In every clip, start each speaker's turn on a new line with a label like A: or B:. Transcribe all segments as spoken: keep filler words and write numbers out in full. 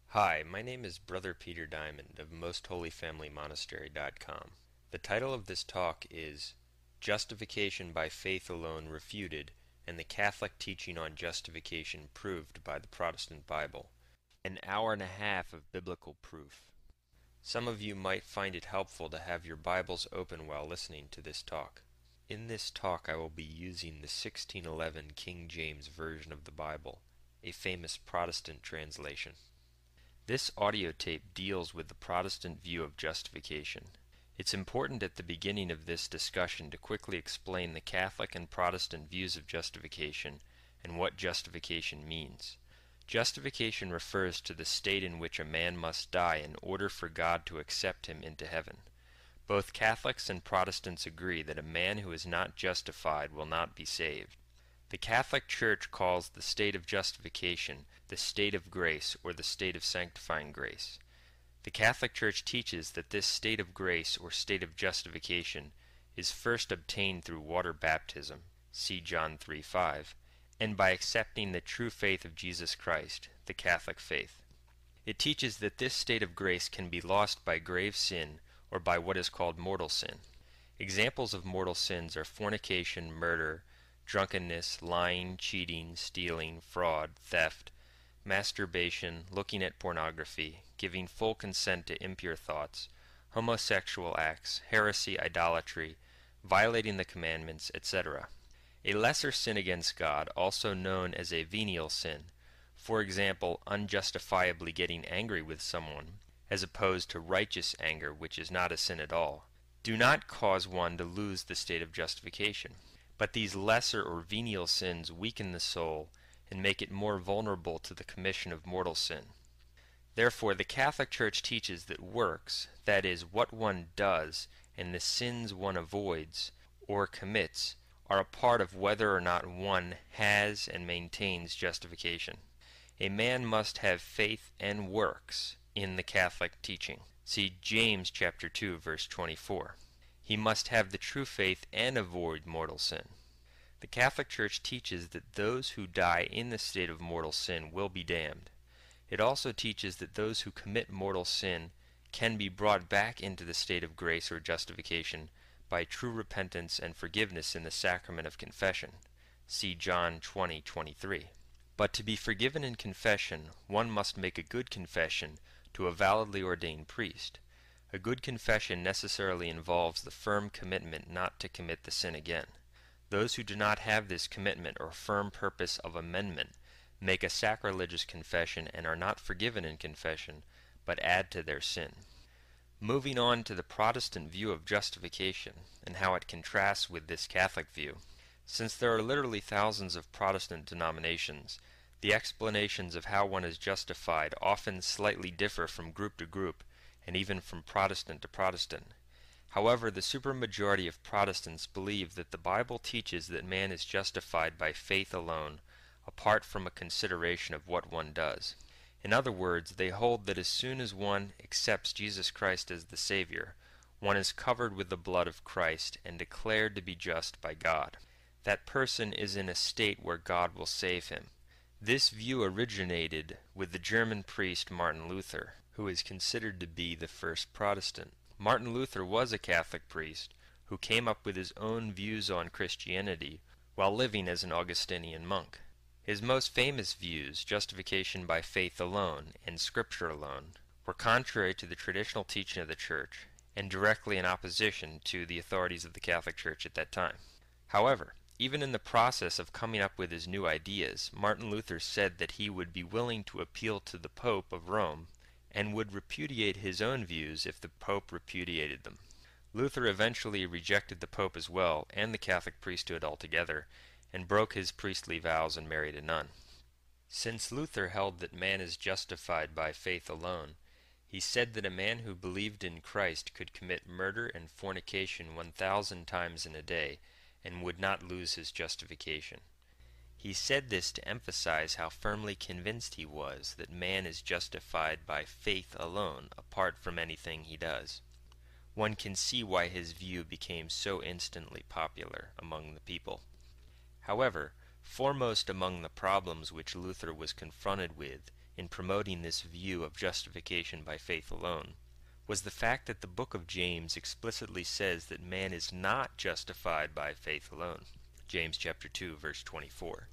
A: Hi, my name is Brother Peter Diamond of Most Holy Family Monastery dot com. The title of this talk is Justification by Faith Alone Refuted and the Catholic Teaching on Justification Proved by the Protestant Bible. An hour and a half of biblical proof. Some of you might find it helpful to have your Bibles open while listening to this talk. In this talk I will be using the sixteen eleven King James Version of the Bible, a famous Protestant translation. This audio tape deals with the Protestant view of justification. It's important at the beginning of this discussion to quickly explain the Catholic and Protestant views of justification and what justification means. Justification refers to the state in which a man must die in order for God to accept him into heaven. Both Catholics and Protestants agree that a man who is not justified will not be saved. The Catholic Church calls the state of justification the state of grace or the state of sanctifying grace. The Catholic Church teaches that this state of grace or state of justification is first obtained through water baptism, see John three five, and by accepting the true faith of Jesus Christ, the Catholic faith. It teaches that this state of grace can be lost by grave sin or by what is called mortal sin. Examples of mortal sins are fornication, murder, drunkenness, lying, cheating, stealing, fraud, theft, masturbation, looking at pornography, giving full consent to impure thoughts, homosexual acts, heresy, idolatry, violating the commandments, et cetera. A lesser sin against God, also known as a venial sin, for example, unjustifiably getting angry with someone, as opposed to righteous anger, which is not a sin at all, do not cause one to lose the state of justification. But these lesser or venial sins weaken the soul and make it more vulnerable to the commission of mortal sin. Therefore, the Catholic Church teaches that works, that is, what one does, and the sins one avoids or commits, are a part of whether or not one has and maintains justification. A man must have faith and works in the Catholic teaching. See James chapter two, verse twenty-four. He must have the true faith and avoid mortal sin. The Catholic Church teaches that those who die in the state of mortal sin will be damned. It also teaches that those who commit mortal sin can be brought back into the state of grace or justification by true repentance and forgiveness in the sacrament of confession. See John twenty twenty-three. But to be forgiven in confession, one must make a good confession to a validly ordained priest. A good confession necessarily involves the firm commitment not to commit the sin again. Those who do not have this commitment or firm purpose of amendment make a sacrilegious confession and are not forgiven in confession, but add to their sin. Moving on to the Protestant view of justification and how it contrasts with this Catholic view. Since there are literally thousands of Protestant denominations, the explanations of how one is justified often slightly differ from group to group and even from Protestant to Protestant. However, the supermajority of Protestants believe that the Bible teaches that man is justified by faith alone, apart from a consideration of what one does. In other words, they hold that as soon as one accepts Jesus Christ as the Savior, one is covered with the blood of Christ and declared to be just by God. That person is in a state where God will save him. This view originated with the German priest Martin Luther, who is considered to be the first Protestant. Martin Luther was a Catholic priest who came up with his own views on Christianity while living as an Augustinian monk. His most famous views, justification by faith alone and Scripture alone, were contrary to the traditional teaching of the Church and directly in opposition to the authorities of the Catholic Church at that time. However, even in the process of coming up with his new ideas, Martin Luther said that he would be willing to appeal to the Pope of Rome and would repudiate his own views if the Pope repudiated them. Luther eventually rejected the Pope as well, and the Catholic priesthood altogether, and broke his priestly vows and married a nun. Since Luther held that man is justified by faith alone, he said that a man who believed in Christ could commit murder and fornication one thousand times in a day, and would not lose his justification. He said this to emphasize how firmly convinced he was that man is justified by faith alone, apart from anything he does. One can see why his view became so instantly popular among the people. However, foremost among the problems which Luther was confronted with in promoting this view of justification by faith alone was the fact that the book of James explicitly says that man is not justified by faith alone. James chapter two, verse twenty-four.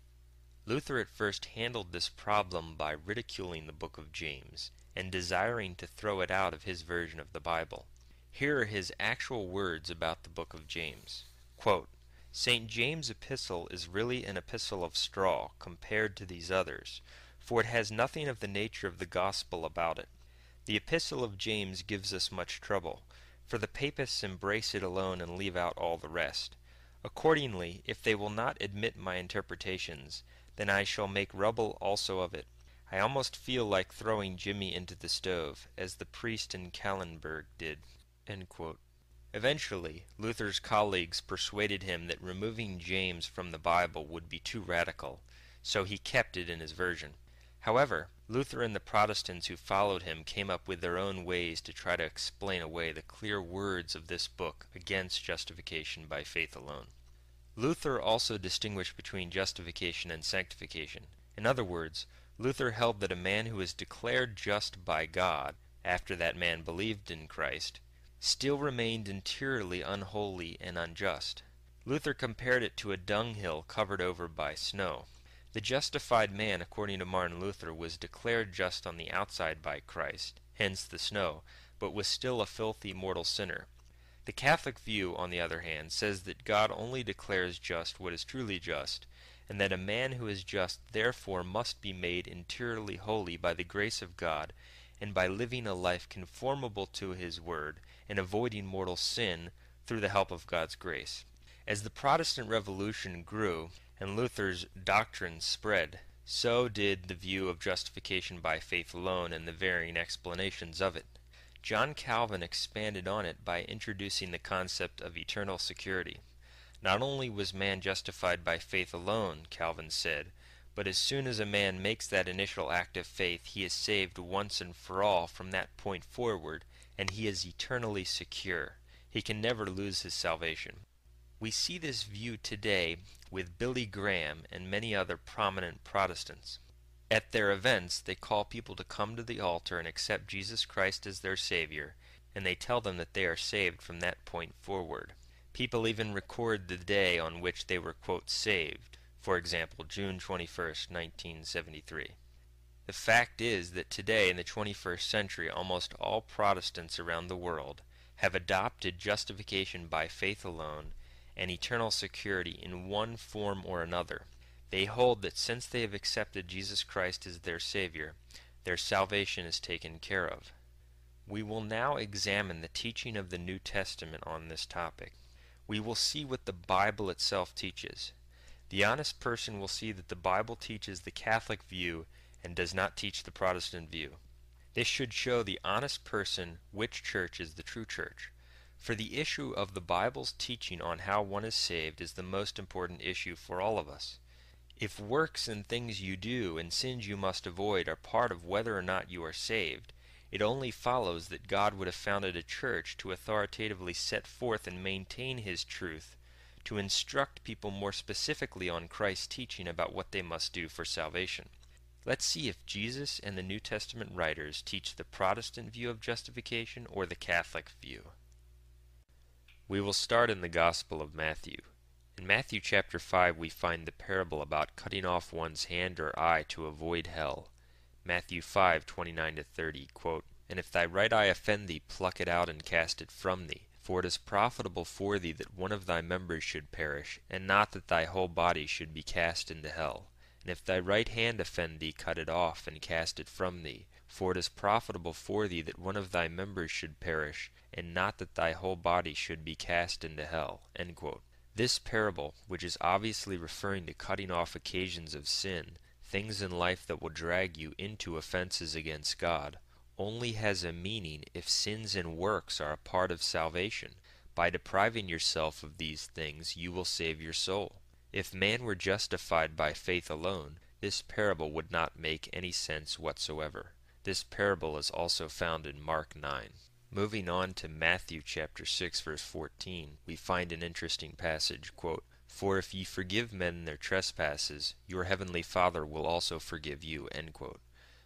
A: Luther at first handled this problem by ridiculing the book of James and desiring to throw it out of his version of the Bible. Here are his actual words about the book of James. Quote, Saint James' epistle is really an epistle of straw compared to these others, for it has nothing of the nature of the gospel about it. The epistle of James gives us much trouble, for the papists embrace it alone and leave out all the rest. Accordingly, if they will not admit my interpretations, then I shall make rubble also of it. I almost feel like throwing Jimmy into the stove, as the priest in Kallenberg did. End quote. Eventually, Luther's colleagues persuaded him that removing James from the Bible would be too radical, so he kept it in his version. However, Luther and the Protestants who followed him came up with their own ways to try to explain away the clear words of this book against justification by faith alone. Luther also distinguished between justification and sanctification. In other words, Luther held that a man who is declared just by God, after that man believed in Christ, still remained interiorly unholy and unjust. Luther compared it to a dunghill covered over by snow. The justified man, according to Martin Luther, was declared just on the outside by Christ, hence the snow, but was still a filthy mortal sinner. The Catholic view, on the other hand, says that God only declares just what is truly just, and that a man who is just therefore must be made interiorly holy by the grace of God, and by living a life conformable to his word, and avoiding mortal sin through the help of God's grace. As the Protestant Revolution grew, and Luther's doctrine spread, so did the view of justification by faith alone and the varying explanations of it. John Calvin expanded on it by introducing the concept of eternal security. Not only was man justified by faith alone, Calvin said, but as soon as a man makes that initial act of faith, he is saved once and for all from that point forward, and he is eternally secure. He can never lose his salvation. We see this view today with Billy Graham and many other prominent Protestants. At their events, they call people to come to the altar and accept Jesus Christ as their Savior, and they tell them that they are saved from that point forward. People even record the day on which they were, quote, saved. For example, June twenty-first, nineteen seventy-three. The fact is that today in the twenty-first century, almost all Protestants around the world have adopted justification by faith alone and eternal security in one form or another. They hold that since they have accepted Jesus Christ as their Savior, their salvation is taken care of. We will now examine the teaching of the New Testament on this topic. We will see what the Bible itself teaches. The honest person will see that the Bible teaches the Catholic view and does not teach the Protestant view. This should show the honest person which church is the true church. For the issue of the Bible's teaching on how one is saved is the most important issue for all of us. If works and things you do and sins you must avoid are part of whether or not you are saved, it only follows that God would have founded a church to authoritatively set forth and maintain His truth, to instruct people more specifically on Christ's teaching about what they must do for salvation. Let's see if Jesus and the New Testament writers teach the Protestant view of justification or the Catholic view. We will start in the Gospel of Matthew. In Matthew chapter five we find the parable about cutting off one's hand or eye to avoid hell. Matthew five, twenty-nine to thirty, quote, And if thy right eye offend thee, pluck it out and cast it from thee. For it is profitable for thee that one of thy members should perish, and not that thy whole body should be cast into hell. And if thy right hand offend thee, cut it off and cast it from thee. For it is profitable for thee that one of thy members should perish, and not that thy whole body should be cast into hell. End quote. This parable, which is obviously referring to cutting off occasions of sin, things in life that will drag you into offenses against God, only has a meaning if sins and works are a part of salvation. By depriving yourself of these things, you will save your soul. If man were justified by faith alone, this parable would not make any sense whatsoever. This parable is also found in Mark nine. Moving on to Matthew chapter six, verse fourteen, we find an interesting passage, quote, For if ye forgive men their trespasses, your heavenly Father will also forgive you, end quote.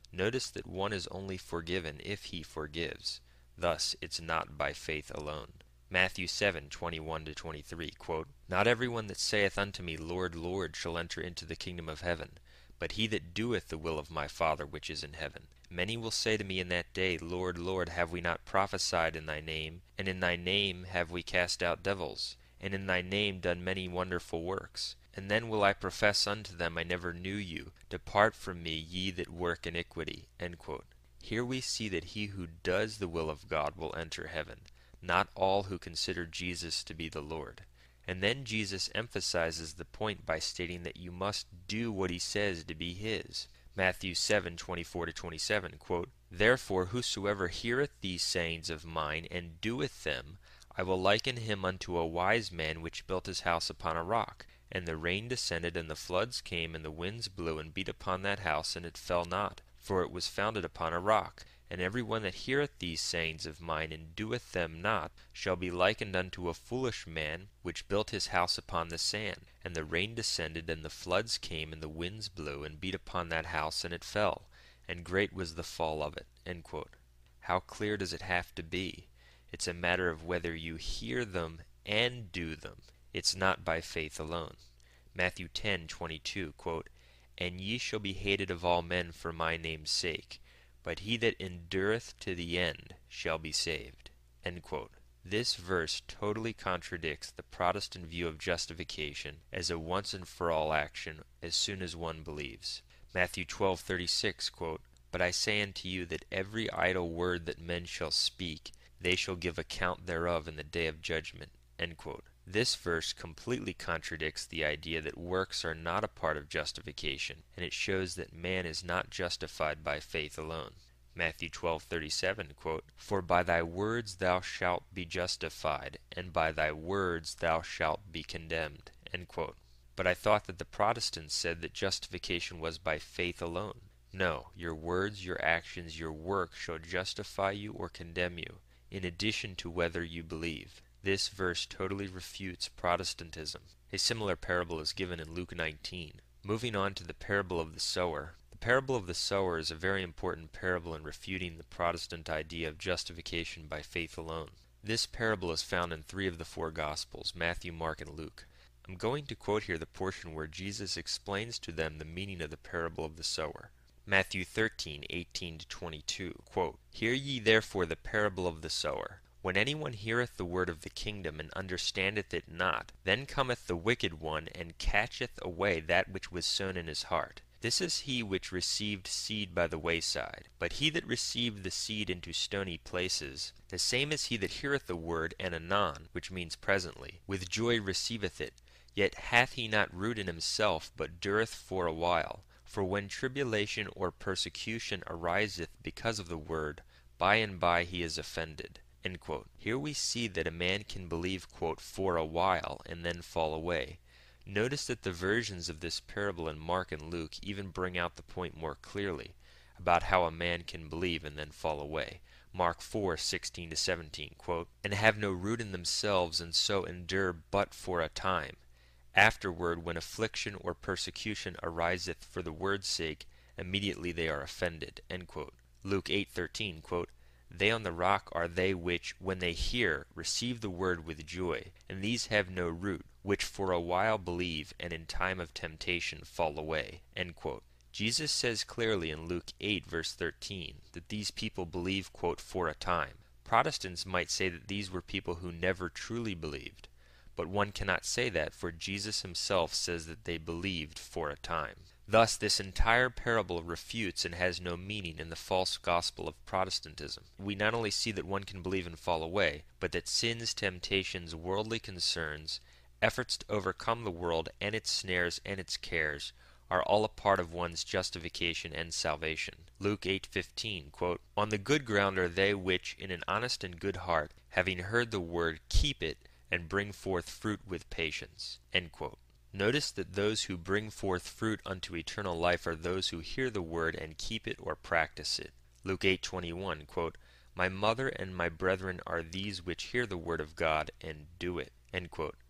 A: Notice that one is only forgiven if he forgives. Thus, it's not by faith alone. Matthew seven, twenty-one to twenty-three, quote, Not everyone that saith unto me, Lord, Lord, shall enter into the kingdom of heaven, but he that doeth the will of my Father which is in heaven. Many will say to me in that day, Lord, Lord, have we not prophesied in thy name? And in thy name have we cast out devils? And in thy name done many wonderful works? And then will I profess unto them, I never knew you. Depart from me, ye that work iniquity. End quote. Here we see that he who does the will of God will enter heaven, not all who consider Jesus to be the Lord. And then Jesus emphasizes the point by stating that you must do what he says to be his. Matthew seven, twenty-four to twenty-seven, quote, Therefore whosoever heareth these sayings of mine, and doeth them, I will liken him unto a wise man which built his house upon a rock. And the rain descended, and the floods came, and the winds blew, and beat upon that house, and it fell not, for it was founded upon a rock. And every one that heareth these sayings of mine, and doeth them not, shall be likened unto a foolish man, which built his house upon the sand. And the rain descended, and the floods came, and the winds blew, and beat upon that house, and it fell. And great was the fall of it. End quote. How clear does it have to be? It's a matter of whether you hear them and do them. It's not by faith alone. Matthew ten, twenty-two, quote, And ye shall be hated of all men for my name's sake, but he that endureth to the end shall be saved. End quote. This verse totally contradicts the Protestant view of justification as a once-and-for-all action as soon as one believes. Matthew twelve, thirty-six, quote, But I say unto you that every idle word that men shall speak, they shall give account thereof in the day of judgment. End quote. This verse completely contradicts the idea that works are not a part of justification, and it shows that man is not justified by faith alone. Matthew twelve, thirty-seven, quote, For by thy words thou shalt be justified, and by thy words thou shalt be condemned. End quote. But I thought that the Protestants said that justification was by faith alone. No, your words, your actions, your work shall justify you or condemn you, in addition to whether you believe. This verse totally refutes Protestantism. A similar parable is given in Luke nineteen. Moving on to the parable of the sower. The parable of the sower is a very important parable in refuting the Protestant idea of justification by faith alone. This parable is found in three of the four Gospels, Matthew, Mark, and Luke. I'm going to quote here the portion where Jesus explains to them the meaning of the parable of the sower. Matthew thirteen, eighteen to twenty-two, quote, Hear ye therefore the parable of the sower. When anyone heareth the word of the kingdom, and understandeth it not, then cometh the wicked one, and catcheth away that which was sown in his heart. This is he which received seed by the wayside. But he that received the seed into stony places, the same is he that heareth the word, and anon, which means presently, with joy receiveth it. Yet hath he not root in himself, but dureth for a while. For when tribulation or persecution ariseth because of the word, by and by he is offended. End quote. Here we see that a man can believe, quote, for a while, and then fall away. Notice that the versions of this parable in Mark and Luke even bring out the point more clearly about how a man can believe and then fall away. Mark four, sixteen to seventeen, quote, And have no root in themselves, and so endure but for a time. Afterward, when affliction or persecution ariseth for the word's sake, immediately they are offended. End quote. Luke eight, thirteen, quote, They on the rock are they which, when they hear, receive the word with joy, and these have no root, which for a while believe, and in time of temptation fall away. End quote. Jesus says clearly in Luke eight, verse thirteen, that these people believe, quote, for a time. Protestants might say that these were people who never truly believed. But one cannot say that, for Jesus himself says that they believed for a time. Thus, this entire parable refutes and has no meaning in the false gospel of Protestantism. We not only see that one can believe and fall away, but that sins, temptations, worldly concerns, efforts to overcome the world and its snares and its cares, are all a part of one's justification and salvation. Luke eight fifteen, quote, On the good ground are they which, in an honest and good heart, having heard the word, keep it, and bring forth fruit with patience. End quote. Notice that those who bring forth fruit unto eternal life are those who hear the word and keep it or practice it. Luke eight twenty-one, quote, My mother and my brethren are these which hear the word of God and do it. End quote.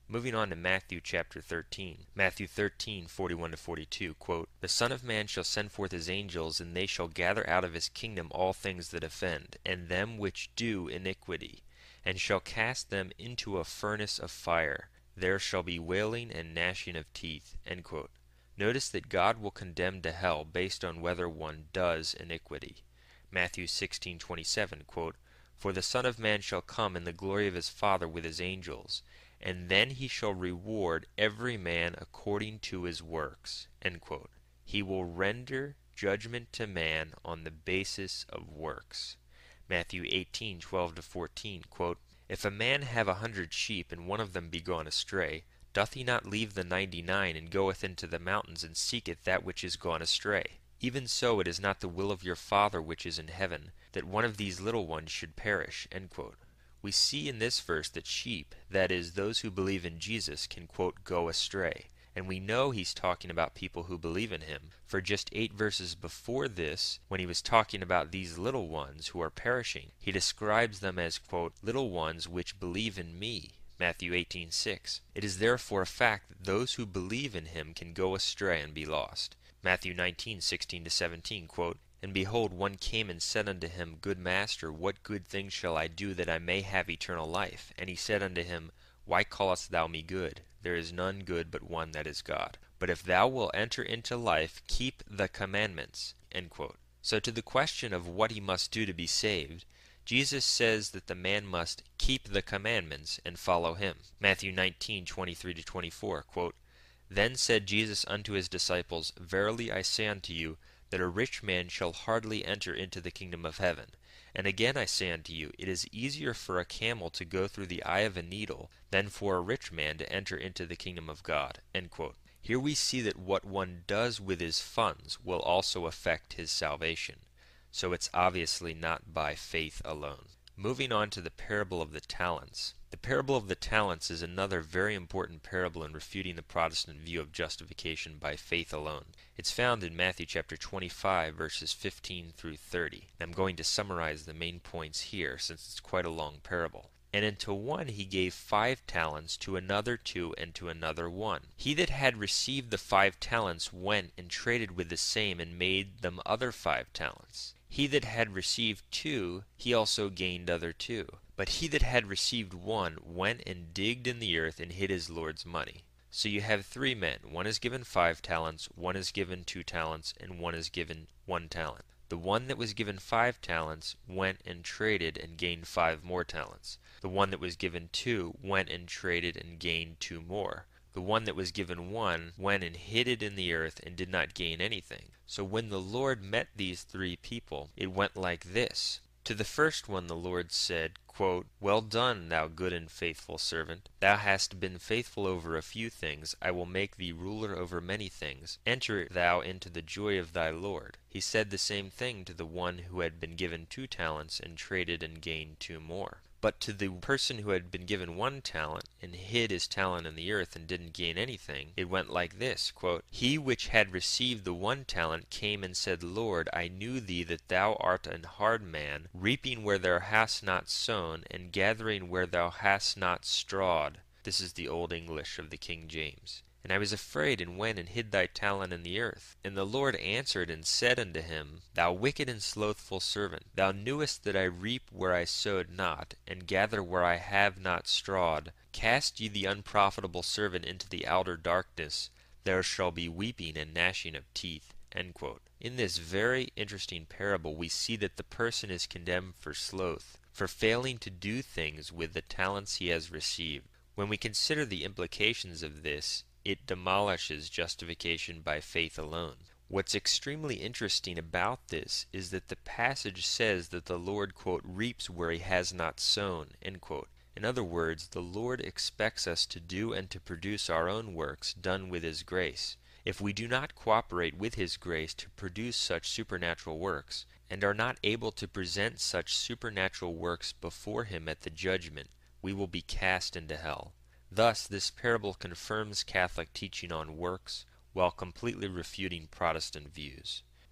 A: Moving on to Matthew chapter thirteen. Matthew thirteen, forty-one to forty-two, quote, "The Son of Man shall send forth his angels, and they shall gather out of his kingdom all things that offend, and them which do iniquity, and shall cast them into a furnace of fire. There shall be wailing and gnashing of teeth." End quote. Notice that God will condemn to hell based on whether one does iniquity. Matthew sixteen, twenty-seven, quote, "For the Son of Man shall come in the glory of his Father with his angels, and then he shall reward every man according to his works." End quote. He will render judgment to man on the basis of works. Matthew eighteen, twelve to fourteen, quote, "If a man have a hundred sheep, and one of them be gone astray, doth he not leave the ninety-nine, and goeth into the mountains, and seeketh that which is gone astray? Even so it is not the will of your Father which is in heaven, that one of these little ones should perish." End quote. We see in this verse that sheep, that is, those who believe in Jesus, can, quote, go astray. And we know he's talking about people who believe in him, for just eight verses before this, when he was talking about these little ones who are perishing, he describes them as, quote, "little ones which believe in me." Matthew eighteen, six. It is therefore a fact that those who believe in him can go astray and be lost. Matthew nineteen, sixteen to seventeen, quote, "And behold, one came and said unto him, Good Master, what good thing shall I do that I may have eternal life? And he said unto him, Why callest thou me good? There is none good but one, that is God. But if thou wilt enter into life, keep the commandments." End quote. So to the question of what he must do to be saved, Jesus says that the man must keep the commandments and follow him. Matthew nineteen, twenty-three to twenty-four, quote, "Then said Jesus unto his disciples, Verily I say unto you, that a rich man shall hardly enter into the kingdom of heaven. And again I say unto you, it is easier for a camel to go through the eye of a needle than for a rich man to enter into the kingdom of God." End quote. Here we see that what one does with his funds will also affect his salvation. So it's obviously not by faith alone. Moving on to the parable of the talents. The parable of the talents is another very important parable in refuting the Protestant view of justification by faith alone. It's found in Matthew chapter twenty-five, verses fifteen through thirty. I'm going to summarize the main points here, since it's quite a long parable. "And unto one he gave five talents, to another two, and to another one. He that had received the five talents went and traded with the same, and made them other five talents. He that had received two, he also gained other two. But he that had received one went and digged in the earth, and hid his Lord's money." So you have three men. One is given five talents, one is given two talents, and one is given one talent. The one that was given five talents went and traded and gained five more talents. The one that was given two went and traded and gained two more. The one that was given one went and hid it in the earth and did not gain anything. So when the Lord met these three people, it went like this. To the first one the Lord said, quote, "Well done, thou good and faithful servant. Thou hast been faithful over a few things. I will make thee ruler over many things. Enter thou into the joy of thy Lord." He said the same thing to the one who had been given two talents and traded and gained two more. But to the person who had been given one talent and hid his talent in the earth and didn't gain anything, it went like this, quote, "He which had received the one talent came and said, Lord, I knew thee that thou art an hard man, reaping where thou hast not sown, and gathering where thou hast not strawed." This is the Old English of the King James. "And I was afraid, and went and hid thy talent in the earth. And the Lord answered and said unto him, Thou wicked and slothful servant, thou knewest that I reap where I sowed not, and gather where I have not strawed. Cast ye the unprofitable servant into the outer darkness. There shall be weeping and gnashing of teeth." End quote. In this very interesting parable, we see that the person is condemned for sloth, for failing to do things with the talents he has received. When we consider the implications of this, it demolishes justification by faith alone. What's extremely interesting about this is that the passage says that the Lord, quote, "reaps where he has not sown," end quote. In other words, the Lord expects us to do and to produce our own works done with his grace. If we do not cooperate with his grace to produce such supernatural works, and are not able to present such supernatural works before him at the judgment, we will be cast into hell. Thus, this parable confirms Catholic teaching on works, while completely refuting Protestant views.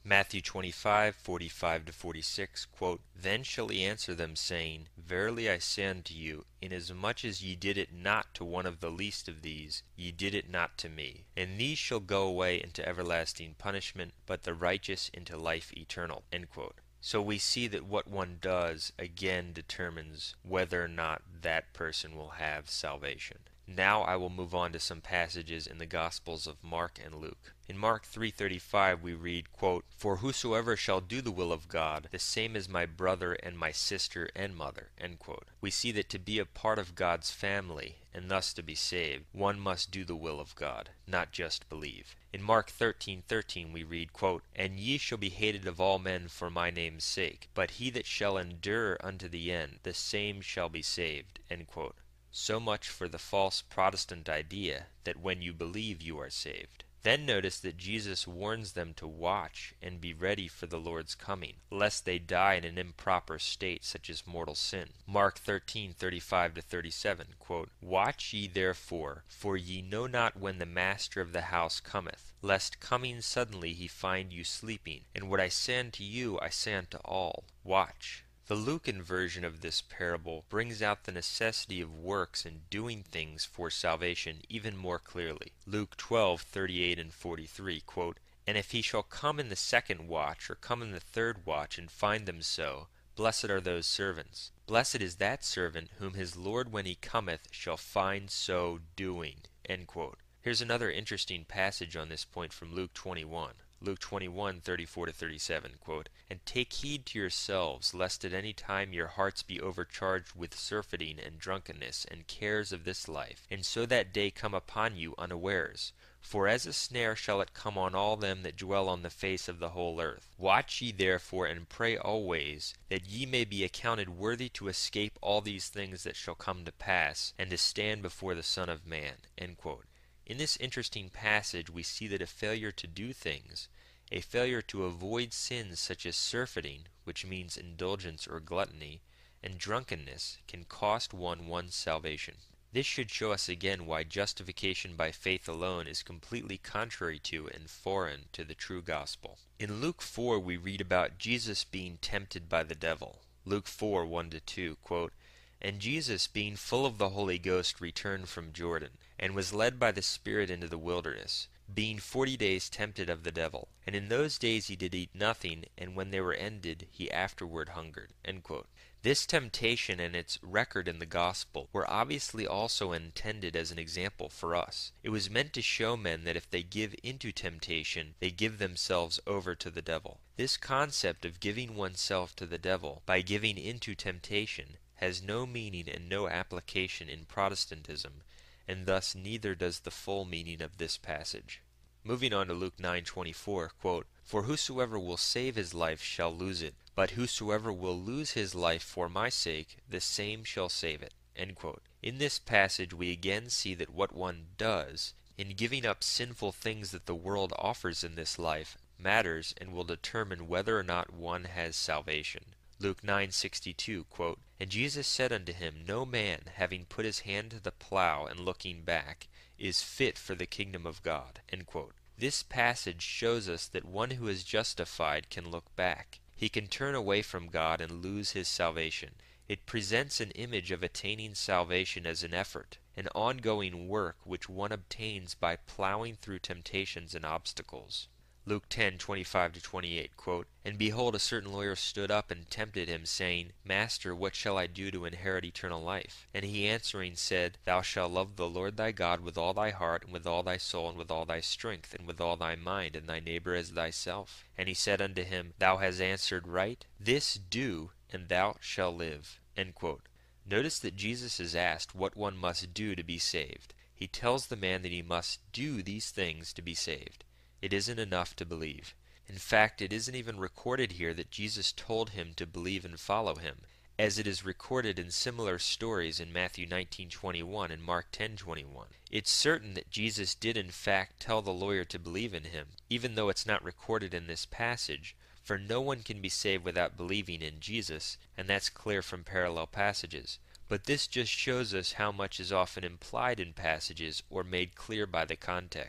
A: Matthew twenty-five, forty-five to forty-six, quote, Then shall he answer them, saying, Verily I say unto you, inasmuch as ye did it not to one of the least of these, ye did it not to me. And these shall go away into everlasting punishment, but the righteous into life eternal. End quote. So we see that what one does again determines whether or not that person will have salvation. Now I will move on to some passages in the Gospels of Mark and Luke. In Mark three thirty-five we read, quote, For whosoever shall do the will of God, the same is my brother and my sister and mother. End quote. We see that to be a part of God's family, and thus to be saved, one must do the will of God, not just believe. In Mark thirteen thirteen we read, quote, And ye shall be hated of all men for my name's sake, but he that shall endure unto the end, the same shall be saved. End quote. So much for the false Protestant idea that when you believe you are saved. Then notice that Jesus warns them to watch and be ready for the Lord's coming, lest they die in an improper state such as mortal sin. Mark thirteen thirty-five to thirty-seven, quote, Watch ye therefore, for ye know not when the master of the house cometh, lest coming suddenly he find you sleeping. And what I say unto you I say unto all, Watch. The Lucan version of this parable brings out the necessity of works and doing things for salvation even more clearly. Luke twelve thirty-eight and forty-three, quote, And if he shall come in the second watch, or come in the third watch, and find them so, blessed are those servants. Blessed is that servant whom his Lord when he cometh shall find so doing. End quote. Here's another interesting passage on this point from Luke twenty-one. Luke twenty-one thirty-four to thirty-seven, quote, And take heed to yourselves, lest at any time your hearts be overcharged with surfeiting and drunkenness and cares of this life, and so that day come upon you unawares. For as a snare shall it come on all them that dwell on the face of the whole earth. Watch ye therefore, and pray always, that ye may be accounted worthy to escape all these things that shall come to pass, and to stand before the Son of Man. End quote. In this interesting passage we see that a failure to do things, a failure to avoid sins such as surfeiting, which means indulgence or gluttony, and drunkenness can cost one one's salvation. This should show us again why justification by faith alone is completely contrary to and foreign to the true gospel. In Luke four we read about Jesus being tempted by the devil. Luke four one to two, quote, And Jesus, being full of the Holy Ghost, returned from Jordan, and was led by the Spirit into the wilderness, being forty days tempted of the devil. And in those days he did eat nothing, and when they were ended, he afterward hungered. End quote. This temptation and its record in the gospel were obviously also intended as an example for us. It was meant to show men that if they give into temptation, they give themselves over to the devil. This concept of giving oneself to the devil by giving into temptation has no meaning and no application in Protestantism, and thus neither does the full meaning of this passage. Moving on to Luke nine twenty-four, quote, For whosoever will save his life shall lose it, but whosoever will lose his life for my sake, the same shall save it. End quote. In this passage we again see that what one does, in giving up sinful things that the world offers in this life, matters and will determine whether or not one has salvation. Luke nine sixty-two, quote, And Jesus said unto him, No man, having put his hand to the plow and looking back, is fit for the kingdom of God. End quote. This passage shows us that one who is justified can look back. He can turn away from God and lose his salvation. It presents an image of attaining salvation as an effort, an ongoing work which one obtains by plowing through temptations and obstacles. Luke ten twenty-five to twenty-eight, quote, And behold, a certain lawyer stood up and tempted him, saying, Master, what shall I do to inherit eternal life? And he answering said, Thou shalt love the Lord thy God with all thy heart, and with all thy soul, and with all thy strength, and with all thy mind, and thy neighbor as thyself. And he said unto him, Thou hast answered right. This do, and thou shalt live. End quote. Notice that Jesus is asked what one must do to be saved. He tells the man that he must do these things to be saved. It isn't enough to believe. In fact, it isn't even recorded here that Jesus told him to believe and follow him, as it is recorded in similar stories in Matthew nineteen twenty-one and Mark ten twenty-one. It's certain that Jesus did in fact tell the lawyer to believe in him, even though it's not recorded in this passage, for no one can be saved without believing in Jesus, and that's clear from parallel passages. But this just shows us how much is often implied in passages or made clear by the context.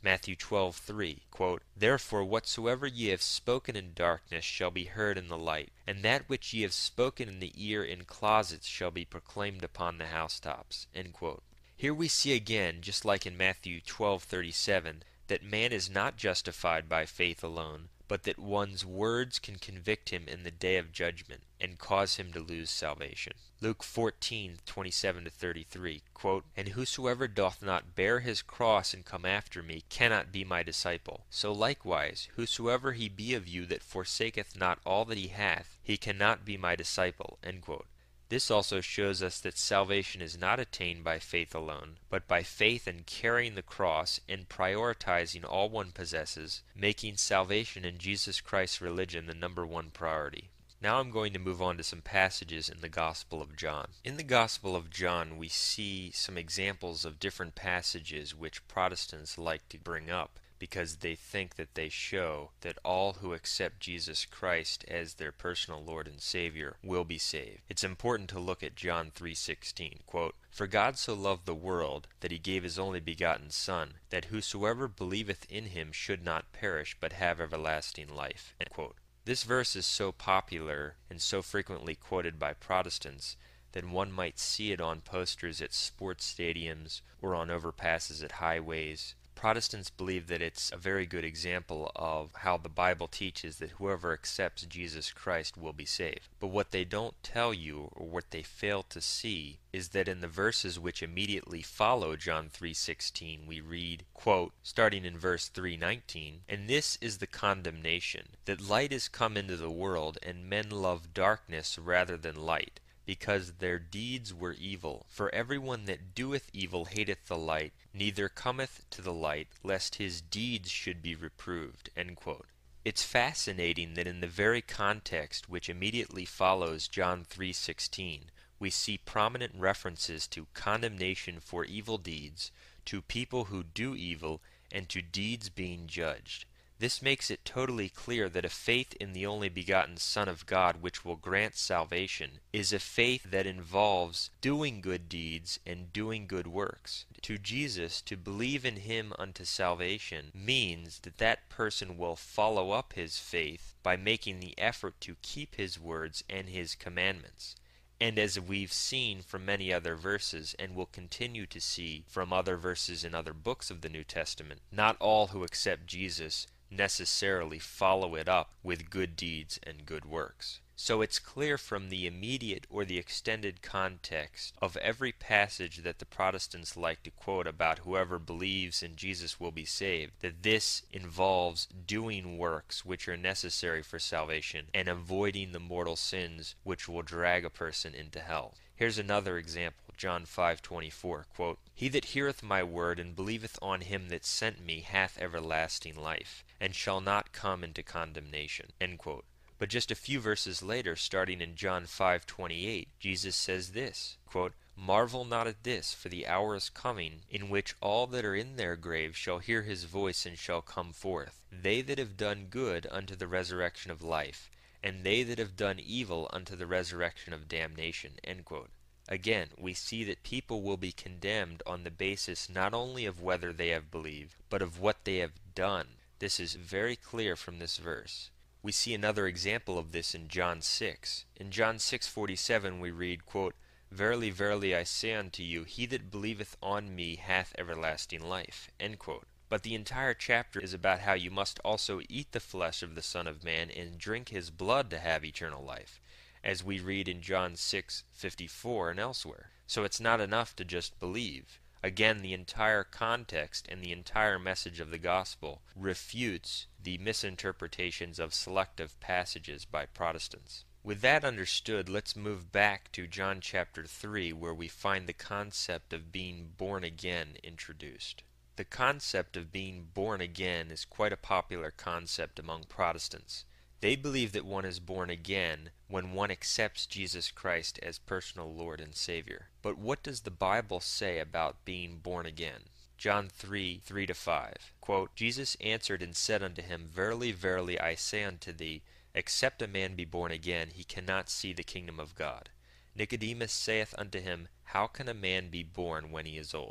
A: Matthew twelve three, quote, "Therefore whatsoever ye have spoken in darkness shall be heard in the light, and that which ye have spoken in the ear in closets shall be proclaimed upon the housetops." End quote. Here we see again, just like in Matthew twelve thirty-seven, that man is not justified by faith alone, but that one's words can convict him in the day of judgment and cause him to lose salvation. Luke fourteen twenty-seven to thirty-three, quote, "And whosoever doth not bear his cross and come after me cannot be my disciple. So likewise, whosoever he be of you that forsaketh not all that he hath, he cannot be my disciple." End quote. This also shows us that salvation is not attained by faith alone, but by faith in carrying the cross and prioritizing all one possesses, making salvation in Jesus Christ's religion the number one priority. Now I'm going to move on to some passages in the Gospel of John. In the Gospel of John, we see some examples of different passages which Protestants like to bring up, because they think that they show that all who accept Jesus Christ as their personal Lord and Savior will be saved. It's important to look at John three sixteen, quote, "For God so loved the world, that he gave his only begotten Son, that whosoever believeth in him should not perish, but have everlasting life." End quote. This verse is so popular and so frequently quoted by Protestants that one might see it on posters at sports stadiums or on overpasses at highways. Protestants believe that it's a very good example of how the Bible teaches that whoever accepts Jesus Christ will be saved. But what they don't tell you, or what they fail to see, is that in the verses which immediately follow John three sixteen, we read, quote, starting in verse three nineteen, "And this is the condemnation, that light is come into the world, and men love darkness rather than light, because their deeds were evil. For everyone that doeth evil hateth the light, neither cometh to the light, lest his deeds should be reproved." End quote. It's fascinating that in the very context which immediately follows John three sixteen, we see prominent references to condemnation for evil deeds, to people who do evil, and to deeds being judged. This makes it totally clear that a faith in the only begotten Son of God which will grant salvation is a faith that involves doing good deeds and doing good works. To Jesus, to believe in him unto salvation means that that person will follow up his faith by making the effort to keep his words and his commandments. And as we've seen from many other verses, and will continue to see from other verses in other books of the New Testament, not all who accept Jesus necessarily follow it up with good deeds and good works. So it's clear from the immediate or the extended context of every passage that the Protestants like to quote about whoever believes in Jesus will be saved, that this involves doing works which are necessary for salvation and avoiding the mortal sins which will drag a person into hell. Here's another example, John five twenty-four, quote, "He that heareth my word and believeth on him that sent me hath everlasting life, and shall not come into condemnation." End quote. But just a few verses later, starting in John five twenty-eight, Jesus says this, quote, "Marvel not at this, for the hour is coming, in which all that are in their graves shall hear his voice and shall come forth, they that have done good unto the resurrection of life, and they that have done evil unto the resurrection of damnation." End quote. Again, we see that people will be condemned on the basis not only of whether they have believed, but of what they have done. This is very clear from this verse. We see another example of this in John six. In John six forty-seven we read, quote, "Verily, verily, I say unto you, he that believeth on me hath everlasting life." End quote. But the entire chapter is about how you must also eat the flesh of the Son of Man and drink his blood to have eternal life, as we read in John six fifty-four and elsewhere. So it's not enough to just believe. Again, the entire context and the entire message of the gospel refutes the misinterpretations of selective passages by Protestants. With that understood, let's move back to John chapter three, where we find the concept of being born again introduced. The concept of being born again is quite a popular concept among Protestants. They believe that one is born again when one accepts Jesus Christ as personal Lord and Savior. But what does the Bible say about being born again? John three, three to five, quote, "Jesus answered and said unto him, Verily, verily, I say unto thee, except a man be born again, he cannot see the kingdom of God. Nicodemus saith unto him, How can a man be born when he is old?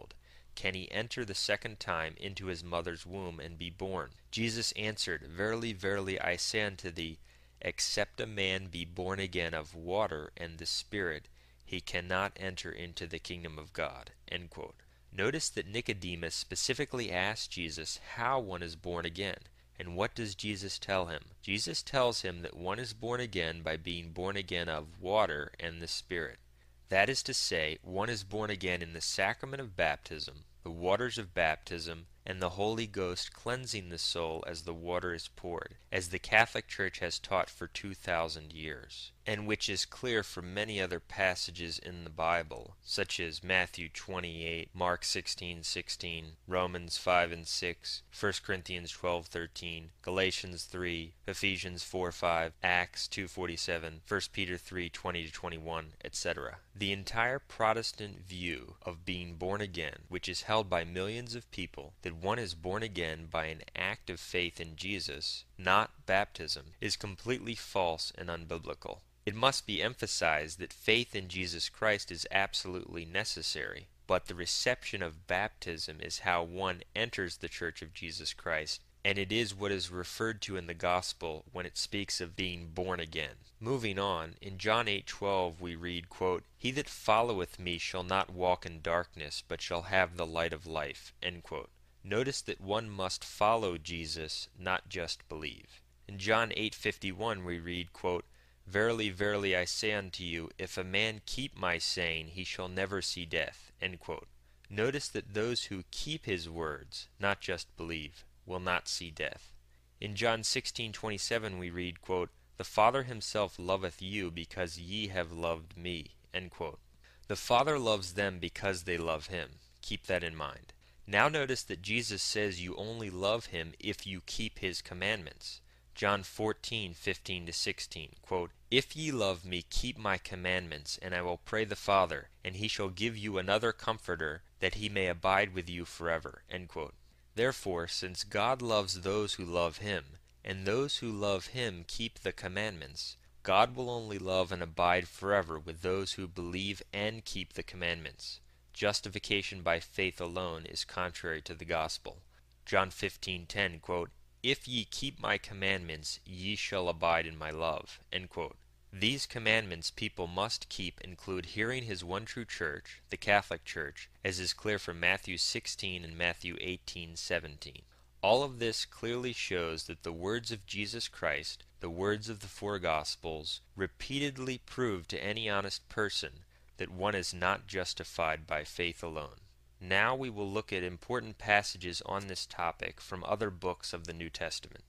A: can he enter the second time into his mother's womb and be born? Jesus answered, Verily, verily, I say unto thee, except a man be born again of water and the Spirit, he cannot enter into the kingdom of God. End quote. Notice that Nicodemus specifically asked Jesus how one is born again. And what does Jesus tell him? Jesus tells him that one is born again by being born again of water and the Spirit. That is to say, one is born again in the sacrament of baptism, the waters of baptism, and the Holy Ghost cleansing the soul as the water is poured, as the Catholic Church has taught for two thousand years, and which is clear from many other passages in the Bible, such as Matthew twenty-eight, Mark sixteen sixteen, Romans five and six, First Corinthians twelve thirteen, Galatians three, Ephesians four five, Acts two forty-seven, First Peter three twenty to twenty-one, et cetera. The entire Protestant view of being born again, which is held by millions of people, that one is born again by an act of faith in Jesus, not baptism, is completely false and unbiblical. It must be emphasized that faith in Jesus Christ is absolutely necessary, but the reception of baptism is how one enters the Church of Jesus Christ, and it is what is referred to in the Gospel when it speaks of being born again. Moving on, in John eight twelve we read, quote, He that followeth me shall not walk in darkness, but shall have the light of life. End quote. Notice that one must follow Jesus, not just believe. In John eight fifty-one we read, quote, Verily, verily, I say unto you, if a man keep my saying, he shall never see death. End quote. Notice that those who keep his words, not just believe, will not see death. In John sixteen twenty-seven we read, quote, The Father himself loveth you, because ye have loved me. End quote. The Father loves them because they love him. Keep that in mind. Now notice that Jesus says you only love him if you keep his commandments. John fourteen fifteen to sixteen, quote, If ye love me, keep my commandments, and I will pray the Father, and he shall give you another Comforter, that he may abide with you forever. End quote. Therefore, since God loves those who love him, and those who love him keep the commandments, God will only love and abide forever with those who believe and keep the commandments. Justification by faith alone is contrary to the gospel. John fifteen ten, quote, If ye keep my commandments, ye shall abide in my love. End quote. These commandments people must keep include hearing his one true church, the Catholic Church, as is clear from Matthew sixteen and Matthew eighteen seventeen. All of this clearly shows that the words of Jesus Christ, the words of the four Gospels, repeatedly prove to any honest person that one is not justified by faith alone. Now we will look at important passages on this topic from other books of the New Testament.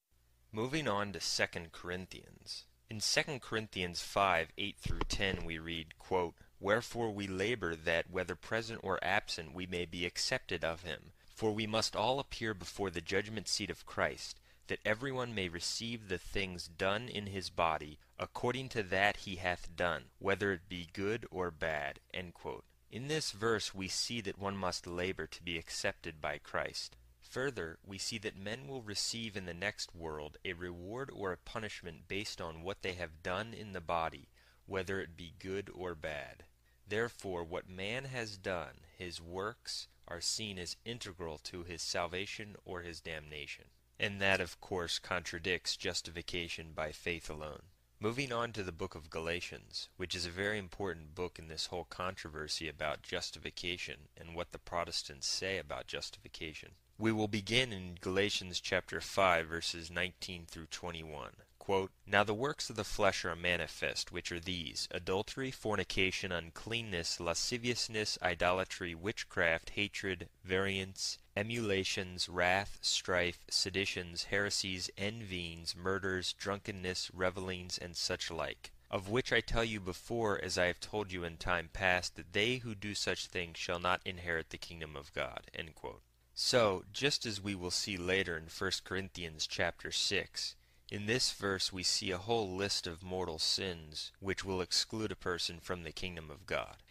A: Moving on to Second Corinthians. In Second Corinthians five, eight through ten we read, quote, Wherefore we labor that, whether present or absent, we may be accepted of him. For we must all appear before the judgment seat of Christ, that everyone may receive the things done in his body, according to that he hath done, whether it be good or bad. End quote. In this verse we see that one must labor to be accepted by Christ. Further, we see that men will receive in the next world a reward or a punishment based on what they have done in the body, whether it be good or bad. Therefore, what man has done, his works, are seen as integral to his salvation or his damnation. And that, of course, contradicts justification by faith alone. Moving on to the book of Galatians, which is a very important book in this whole controversy about justification and what the Protestants say about justification. We will begin in Galatians chapter five, verses nineteen through twenty-one. Quote, Now the works of the flesh are manifest, which are these, adultery, fornication, uncleanness, lasciviousness, idolatry, witchcraft, hatred, variance, emulations, wrath, strife, seditions, heresies, envyings, murders, drunkenness, revellings, and such like, of which I tell you before, as I have told you in time past, that they who do such things shall not inherit the kingdom of God. End quote. So, just as we will see later in First Corinthians chapter six, in this verse we see a whole list of mortal sins which will exclude a person from the kingdom of God.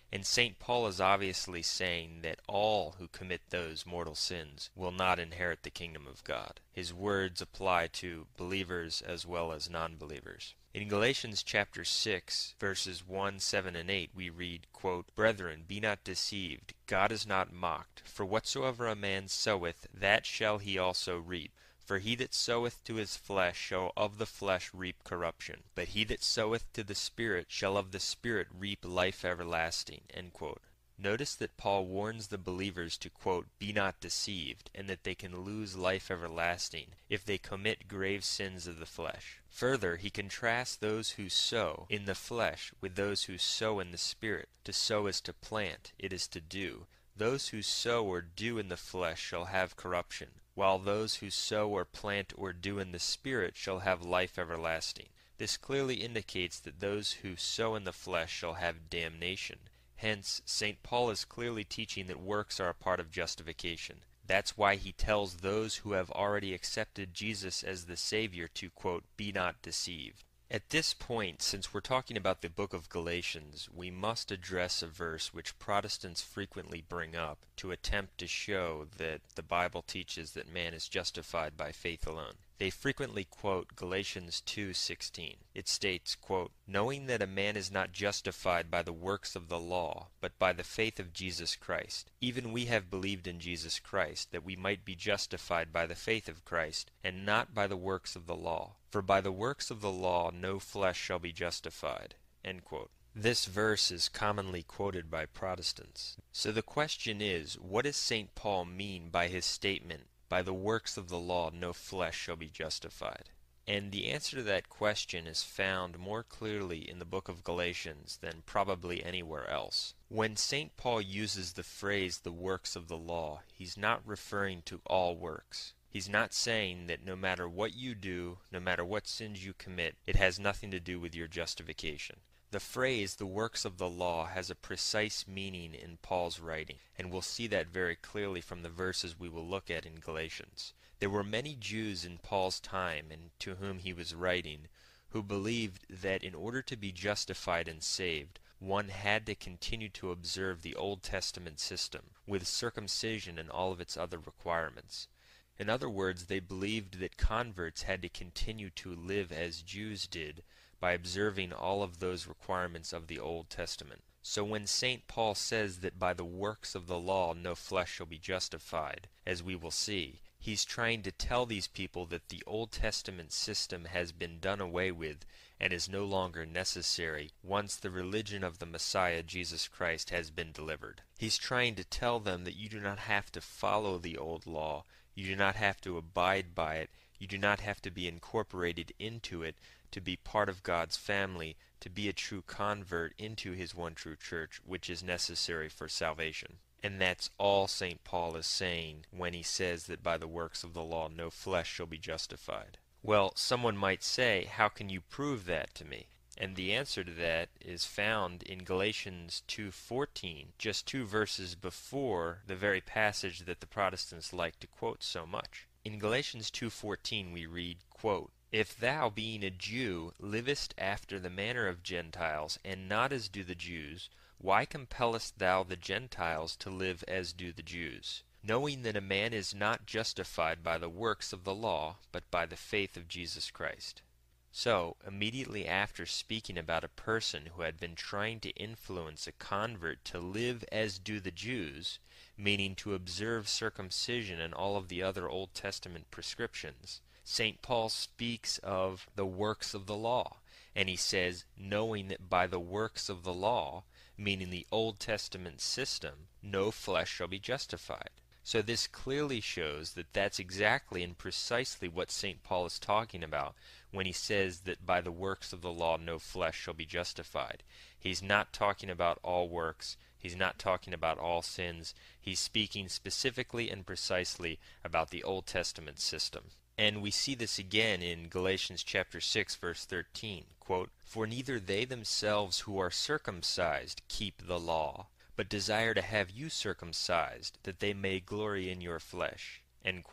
A: And Saint Paul is obviously saying that all who commit those mortal sins will not inherit the kingdom of God. His words apply to believers as well as non-believers. In Galatians chapter six, verses one, seven, and eight, we read, quote, "Brethren, be not deceived, God is not mocked. For whatsoever a man soweth, that shall he also reap. For he that soweth to his flesh shall of the flesh reap corruption, but he that soweth to the Spirit shall of the Spirit reap life everlasting." End quote. Notice that Paul warns the believers to, quote, "be not deceived," and that they can lose life everlasting if they commit grave sins of the flesh. Further, he contrasts those who sow in the flesh with those who sow in the Spirit. To sow is to plant, it is to do. Those who sow or do in the flesh shall have corruption, while those who sow or plant or do in the Spirit shall have life everlasting. This clearly indicates that those who sow in the flesh shall have damnation. Hence, Saint Paul is clearly teaching that works are a part of justification. That's why he tells those who have already accepted Jesus as the Savior to, quote, "be not deceived." At this point, since we're talking about the book of Galatians, we must address a verse which Protestants frequently bring up to attempt to show that the Bible teaches that man is justified by faith alone. They frequently quote Galatians two sixteen. It states, quote, "Knowing that a man is not justified by the works of the law, but by the faith of Jesus Christ. Even we have believed in Jesus Christ, that we might be justified by the faith of Christ, and not by the works of the law. For by the works of the law no flesh shall be justified." End quote. This verse is commonly quoted by Protestants. So the question is, what does Saint Paul mean by his statement, "By the works of the law no flesh shall be justified"? And the answer to that question is found more clearly in the book of Galatians than probably anywhere else. When Saint Paul uses the phrase "the works of the law," he's not referring to all works. He's not saying that no matter what you do, no matter what sins you commit, it has nothing to do with your justification. The phrase "the works of the law" has a precise meaning in Paul's writing, and we'll see that very clearly from the verses we will look at in Galatians. There were many Jews in Paul's time, and to whom he was writing, who believed that in order to be justified and saved, one had to continue to observe the Old Testament system, with circumcision and all of its other requirements. In other words, they believed that converts had to continue to live as Jews did, by observing all of those requirements of the Old Testament. So when Saint Paul says that by the works of the law no flesh shall be justified, as we will see, he's trying to tell these people that the Old Testament system has been done away with and is no longer necessary once the religion of the Messiah Jesus Christ has been delivered. He's trying to tell them that you do not have to follow the old law, you do not have to abide by it, you do not have to be incorporated into it to be part of God's family, to be a true convert into his one true church, which is necessary for salvation. And that's all Saint Paul is saying when he says that by the works of the law no flesh shall be justified. Well, someone might say, how can you prove that to me? And the answer to that is found in Galatians two fourteen, just two verses before the very passage that the Protestants like to quote so much. In Galatians two fourteen we read, quote, "If thou, being a Jew, livest after the manner of Gentiles, and not as do the Jews, why compellest thou the Gentiles to live as do the Jews? Knowing that a man is not justified by the works of the law, but by the faith of Jesus Christ." So, immediately after speaking about a person who had been trying to influence a convert to live as do the Jews, meaning to observe circumcision and all of the other Old Testament prescriptions, Saint Paul speaks of the works of the law, and he says, knowing that by the works of the law, meaning the Old Testament system, no flesh shall be justified. So this clearly shows that that's exactly and precisely what Saint Paul is talking about when he says that by the works of the law no flesh shall be justified. He's not talking about all works. He's not talking about all sins. He's speaking specifically and precisely about the Old Testament system. And we see this again in Galatians chapter six verse thirteen, quote, "For neither they themselves who are circumcised keep the law, but desire to have you circumcised, that they may glory in your flesh." End quote.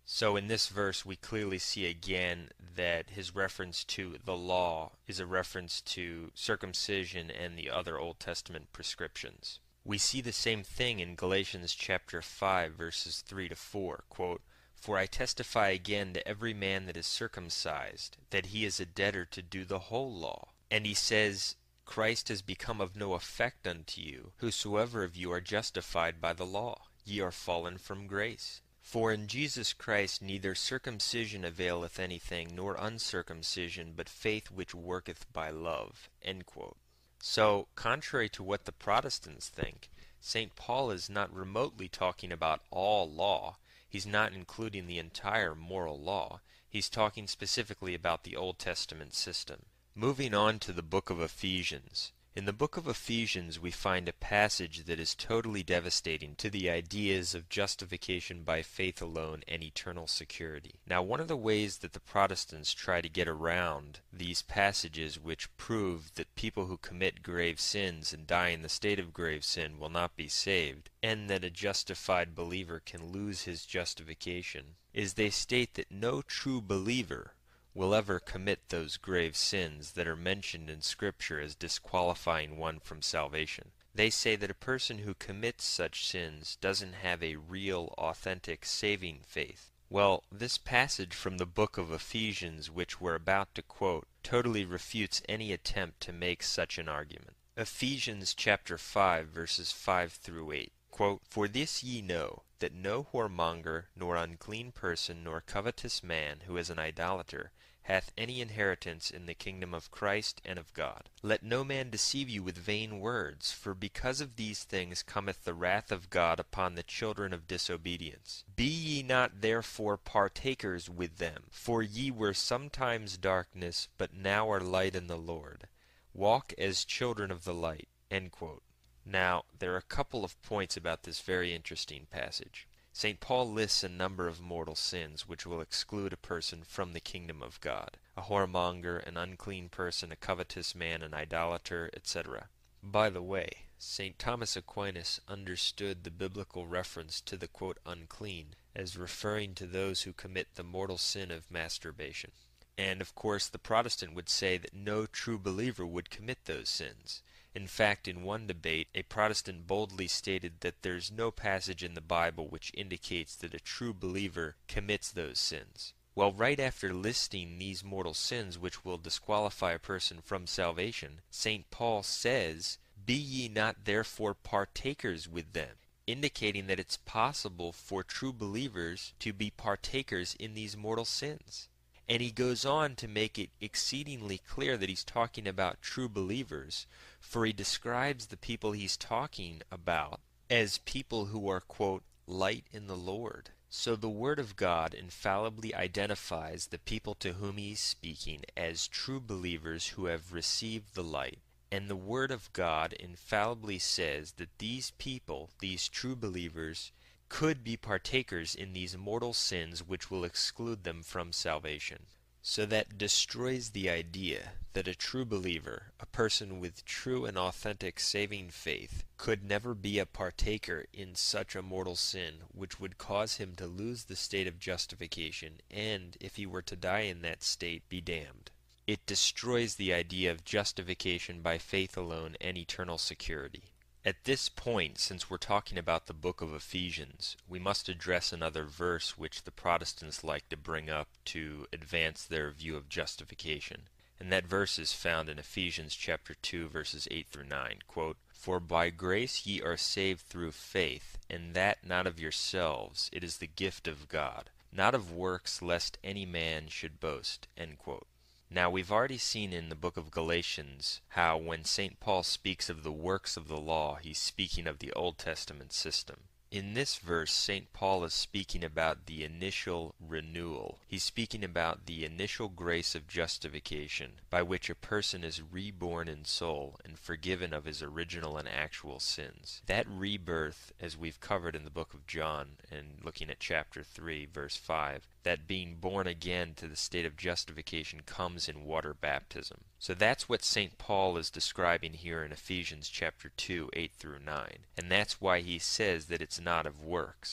A: So in this verse we clearly see again that his reference to the law is a reference to circumcision and the other Old Testament prescriptions. We see the same thing in Galatians chapter five verses three to four, quote, "For I testify again to every man that is circumcised, that he is a debtor to do the whole law." And he says, "Christ has become of no effect unto you, whosoever of you are justified by the law. Ye are fallen from grace. For in Jesus Christ neither circumcision availeth anything, nor uncircumcision, but faith which worketh by love." End quote. So, contrary to what the Protestants think, Saint Paul is not remotely talking about all law. He's not including the entire moral law. He's talking specifically about the Old Testament system. Moving on to the book of Ephesians. In the book of Ephesians we find a passage that is totally devastating to the ideas of justification by faith alone and eternal security. Now, one of the ways that the Protestants try to get around these passages which prove that people who commit grave sins and die in the state of grave sin will not be saved, and that a justified believer can lose his justification, is they state that no true believer will ever commit those grave sins that are mentioned in Scripture as disqualifying one from salvation. They say that a person who commits such sins doesn't have a real, authentic, saving faith. Well, this passage from the book of Ephesians, which we're about to quote, totally refutes any attempt to make such an argument. Ephesians chapter five, verses five through eight. Quote, "For this ye know, that no whoremonger, nor unclean person, nor covetous man, who is an idolater, hath any inheritance in the kingdom of Christ and of God. Let no man deceive you with vain words, for because of these things cometh the wrath of God upon the children of disobedience. Be ye not therefore partakers with them, for ye were sometimes darkness, but now are light in the Lord. Walk as children of the light." End quote. Now, there are a couple of points about this very interesting passage. Saint Paul lists a number of mortal sins which will exclude a person from the kingdom of God: a whoremonger, an unclean person, a covetous man, an idolater, et cetera. By the way, Saint Thomas Aquinas understood the biblical reference to the quote unclean as referring to those who commit the mortal sin of masturbation. And of course the Protestant would say that no true believer would commit those sins. In fact, in one debate, a Protestant boldly stated that there's no passage in the Bible which indicates that a true believer commits those sins. Well, right after listing these mortal sins which will disqualify a person from salvation, Saint Paul says, "Be ye not therefore partakers with them," indicating that it's possible for true believers to be partakers in these mortal sins. And he goes on to make it exceedingly clear that he's talking about true believers, for he describes the people he's talking about as people who are, quote, light in the Lord. So the Word of God infallibly identifies the people to whom he's speaking as true believers who have received the light. And the Word of God infallibly says that these people, these true believers, could be partakers in these mortal sins which will exclude them from salvation. So that destroys the idea that a true believer, a person with true and authentic saving faith, could never be a partaker in such a mortal sin which would cause him to lose the state of justification and, if he were to die in that state, be damned. It destroys the idea of justification by faith alone and eternal security. At this point, since we're talking about the book of Ephesians, we must address another verse which the Protestants like to bring up to advance their view of justification. And that verse is found in Ephesians chapter two, verses eight through nine. Quote, "For by grace ye are saved through faith, and that not of yourselves, it is the gift of God, not of works, lest any man should boast." End quote. Now, we've already seen in the book of Galatians how when Saint Paul speaks of the works of the law, he's speaking of the Old Testament system. In this verse, Saint Paul is speaking about the initial renewal. He's speaking about the initial grace of justification by which a person is reborn in soul and forgiven of his original and actual sins. That rebirth, as we've covered in the book of John and looking at chapter three, verse five, that being born again to the state of justification comes in water baptism. So that's what Saint Paul is describing here in Ephesians chapter two, eight through nine. And that's why he says that it's not of works,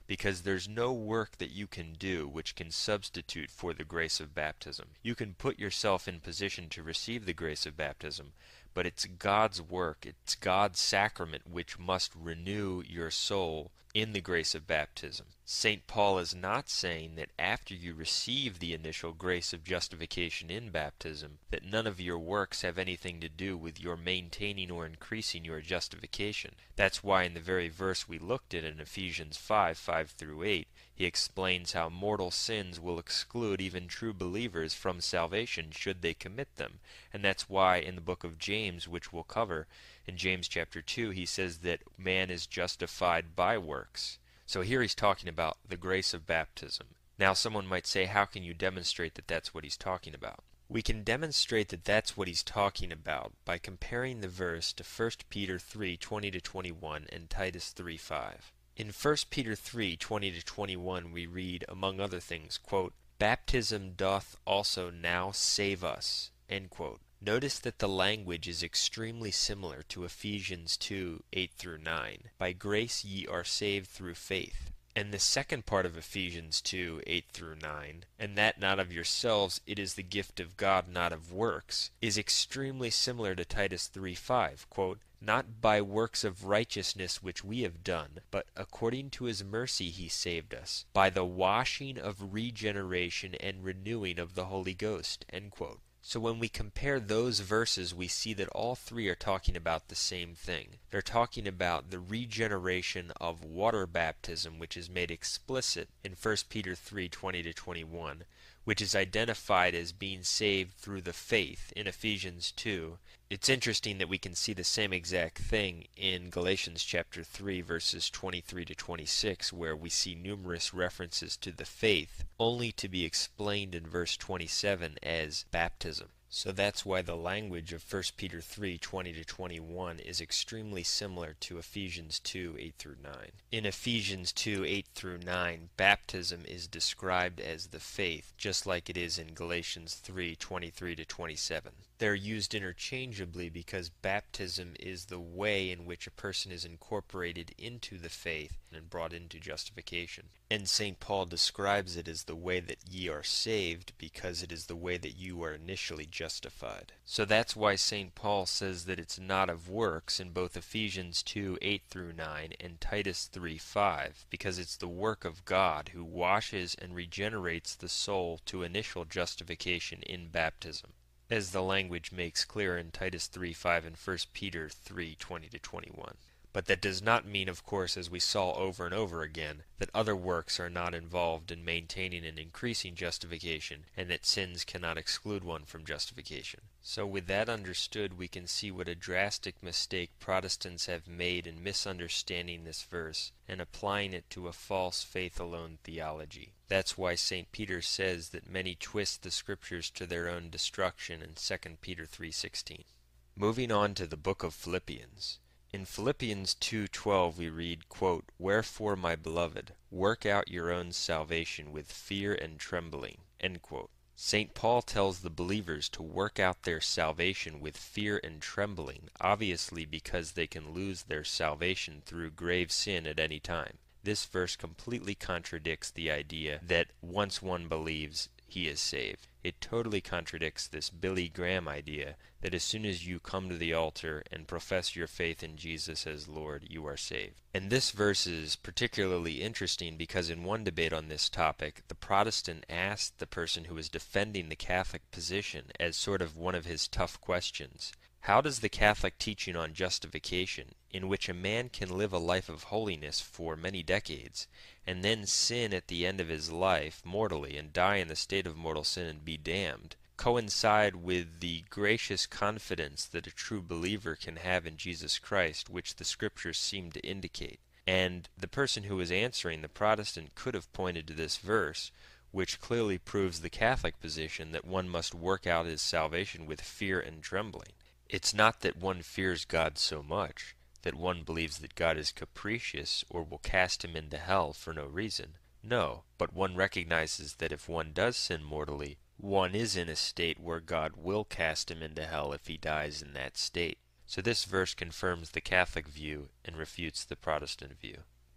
A: because there's no work that you can do which can substitute for the grace of baptism. You can put yourself in position to receive the grace of baptism, but it's God's work, it's God's sacrament which must renew your soul in the grace of baptism. Saint Paul is not saying that after you receive the initial grace of justification in baptism, that none of your works have anything to do with your maintaining or increasing your justification. That's why in the very verse we looked at in Ephesians five, five through eight, he explains how mortal sins will exclude even true believers from salvation should they commit them. And that's why in the book of James, which we'll cover, in James chapter two, he says that man is justified by works. So here he's talking about the grace of baptism. Now someone might say, how can you demonstrate that that's what he's talking about? We can demonstrate that that's what he's talking about by comparing the verse to First Peter three, twenty to twenty-one and Titus three, five. In First Peter three, twenty to twenty-one we read, among other things, quote, "Baptism doth also now save us," end quote. Notice that the language is extremely similar to Ephesians two, eight through nine. By grace ye are saved through faith. And the second part of Ephesians two, eight through nine, and that not of yourselves, it is the gift of God, not of works, is extremely similar to Titus three, five, quote, "Not by works of righteousness which we have done, but according to his mercy he saved us, by the washing of regeneration and renewing of the Holy Ghost," end quote. So when we compare those verses, we see that all three are talking about the same thing. They're talking about the regeneration of water baptism, which is made explicit in First Peter three, twenty to twenty-one, which is identified as being saved through the faith in Ephesians two. It's interesting that we can see the same exact thing in Galatians chapter three, verses twenty-three to twenty-six, where we see numerous references to the faith, only to be explained in verse twenty-seven as baptism. So that's why the language of First Peter three, twenty to twenty-one is extremely similar to Ephesians two, eight through nine. In Ephesians two, eight through nine, baptism is described as the faith, just like it is in Galatians three, twenty-three to twenty-seven. They're used interchangeably because baptism is the way in which a person is incorporated into the faith and brought into justification. And Saint Paul describes it as the way that ye are saved because it is the way that you are initially justified. So that's why Saint Paul says that it's not of works in both Ephesians two, eight through nine and Titus three, five, because it's the work of God who washes and regenerates the soul to initial justification in baptism, as the language makes clear in Titus three, five and First Peter three, twenty to twenty-one. But that does not mean, of course, as we saw over and over again, that other works are not involved in maintaining and increasing justification, and that sins cannot exclude one from justification. So with that understood, we can see what a drastic mistake Protestants have made in misunderstanding this verse and applying it to a false faith-alone theology. That's why Saint Peter says that many twist the Scriptures to their own destruction in Second Peter three sixteen. Moving on to the book of Philippians. In Philippians two twelve we read, quote, "Wherefore, my beloved, work out your own salvation with fear and trembling," end quote. Saint Paul tells the believers to work out their salvation with fear and trembling, obviously because they can lose their salvation through grave sin at any time. This verse completely contradicts the idea that once one believes, he is saved. It totally contradicts this Billy Graham idea that as soon as you come to the altar and profess your faith in Jesus as Lord, you are saved. And this verse is particularly interesting because in one debate on this topic, the Protestant asked the person who was defending the Catholic position as sort of one of his tough questions, how does the Catholic teaching on justification, in which a man can live a life of holiness for many decades, and then sin at the end of his life mortally and die in the state of mortal sin and be damned, coincide with the gracious confidence that a true believer can have in Jesus Christ, which the Scriptures seem to indicate? And the person who was answering, the Protestant, could have pointed to this verse, which clearly proves the Catholic position that one must work out his salvation with fear and trembling. It's not that one fears God so much that one believes that God is capricious or will cast him into hell for no reason. No, but one recognizes that if one does sin mortally, one is in a state where God will cast him into hell if he dies in that state. So this verse confirms the Catholic view and refutes the Protestant view.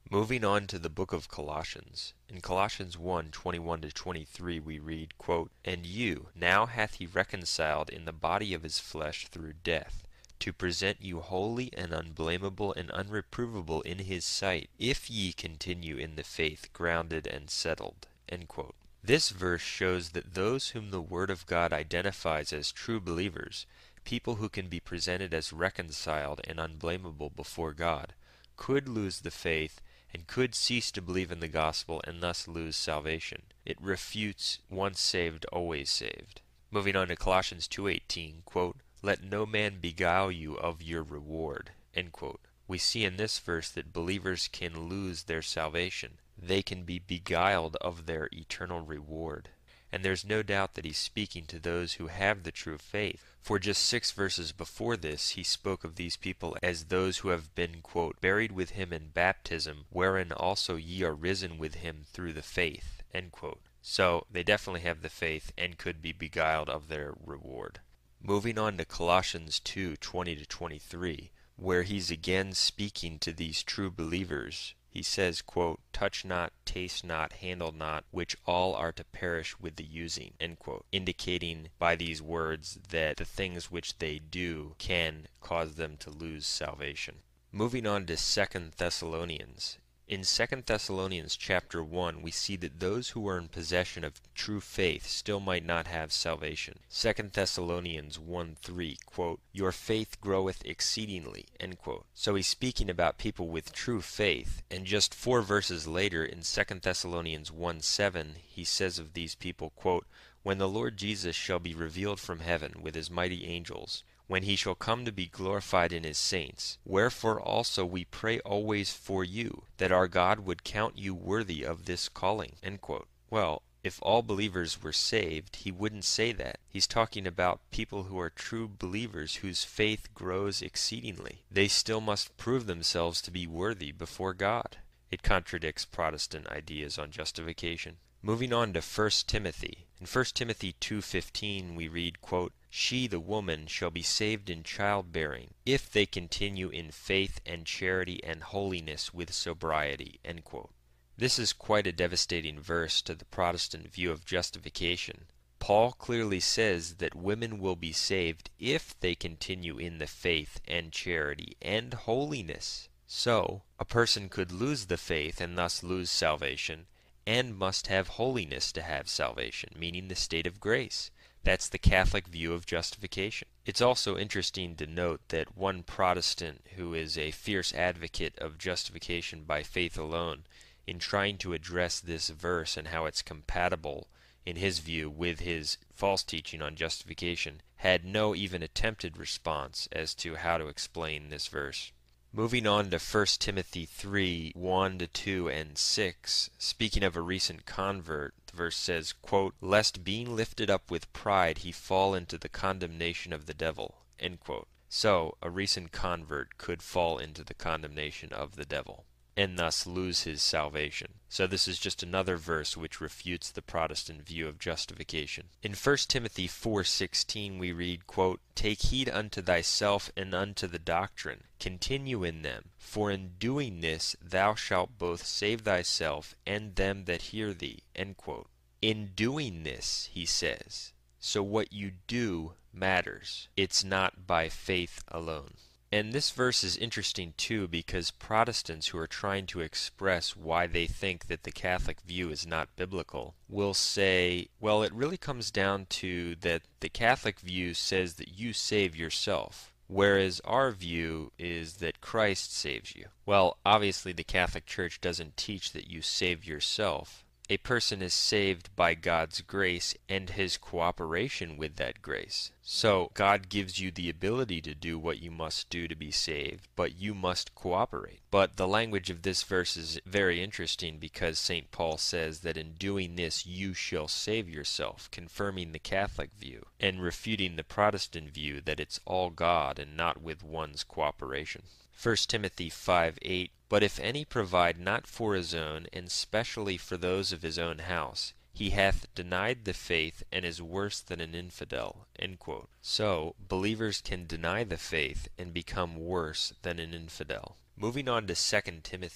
A: Moving on to the book of Colossians. In Colossians one, twenty-one to twenty-three we read, quote, "And you, now hath he reconciled in the body of his flesh through death, to present you holy and unblameable and unreprovable in his sight, if ye continue in the faith, grounded and settled." End quote. This verse shows that those whom the Word of God identifies as true believers, people who can be presented as reconciled and unblameable before God, could lose the faith and could cease to believe in the gospel and thus lose salvation. It refutes once saved, always saved. Moving on to Colossians two eighteen, quote, "Let no man beguile you of your reward." End quote. We see in this verse that believers can lose their salvation. They can be beguiled of their eternal reward. And there's no doubt that he's speaking to those who have the true faith. For just six verses before this, he spoke of these people as those who have been, quote, "buried with him in baptism, wherein also ye are risen with him through the faith." End quote. So they definitely have the faith and could be beguiled of their reward. Moving on to Colossians two twenty to twenty-three, where he's again speaking to these true believers. He says, quote, "Touch not, taste not, handle not, which all are to perish with the using," end quote, indicating by these words that the things which they do can cause them to lose salvation. Moving on to Second Thessalonians. In Second Thessalonians chapter one, we see that those who are in possession of true faith still might not have salvation. Second Thessalonians one three, quote, "Your faith groweth exceedingly," end quote. So he's speaking about people with true faith, and just four verses later in Second Thessalonians one seven, he says of these people, quote, "When the Lord Jesus shall be revealed from heaven with his mighty angels, when he shall come to be glorified in his saints. Wherefore also we pray always for you, that our God would count you worthy of this calling." End quote. Well, if all believers were saved, he wouldn't say that. He's talking about people who are true believers whose faith grows exceedingly. They still must prove themselves to be worthy before God. It contradicts Protestant ideas on justification. Moving on to First Timothy. In First Timothy two fifteen we read, quote, "She, the woman, shall be saved in childbearing, if they continue in faith and charity and holiness with sobriety." End quote. This is quite a devastating verse to the Protestant view of justification. Paul clearly says that women will be saved if they continue in the faith and charity and holiness. So, a person could lose the faith and thus lose salvation, and must have holiness to have salvation, meaning the state of grace. That's the Catholic view of justification. It's also interesting to note that one Protestant who is a fierce advocate of justification by faith alone, in trying to address this verse and how it's compatible, in his view, with his false teaching on justification, had no even attempted response as to how to explain this verse. Moving on to First Timothy three, one to two and six, speaking of a recent convert, the verse says, quote, "Lest being lifted up with pride he fall into the condemnation of the devil." End quote. So, a recent convert could fall into the condemnation of the devil, and thus lose his salvation. So this is just another verse which refutes the Protestant view of justification. In First Timothy four sixteen we read, quote, "Take heed unto thyself and unto the doctrine. Continue in them, for in doing this thou shalt both save thyself and them that hear thee." End quote. In doing this, he says. So what you do matters. It's not by faith alone. And this verse is interesting too, because Protestants who are trying to express why they think that the Catholic view is not biblical will say, well, it really comes down to that the Catholic view says that you save yourself, whereas our view is that Christ saves you. Well, obviously the Catholic Church doesn't teach that you save yourself. A person is saved by God's grace and his cooperation with that grace. So God gives you the ability to do what you must do to be saved, but you must cooperate. But the language of this verse is very interesting because Saint Paul says that in doing this you shall save yourself, confirming the Catholic view and refuting the Protestant view that it's all God and not with one's cooperation. First Timothy five eight, "But if any provide not for his own, and specially for those of his own house, he hath denied the faith and is worse than an infidel." End quote. So, believers can deny the faith and become worse than an infidel. Moving on to Second Timothy.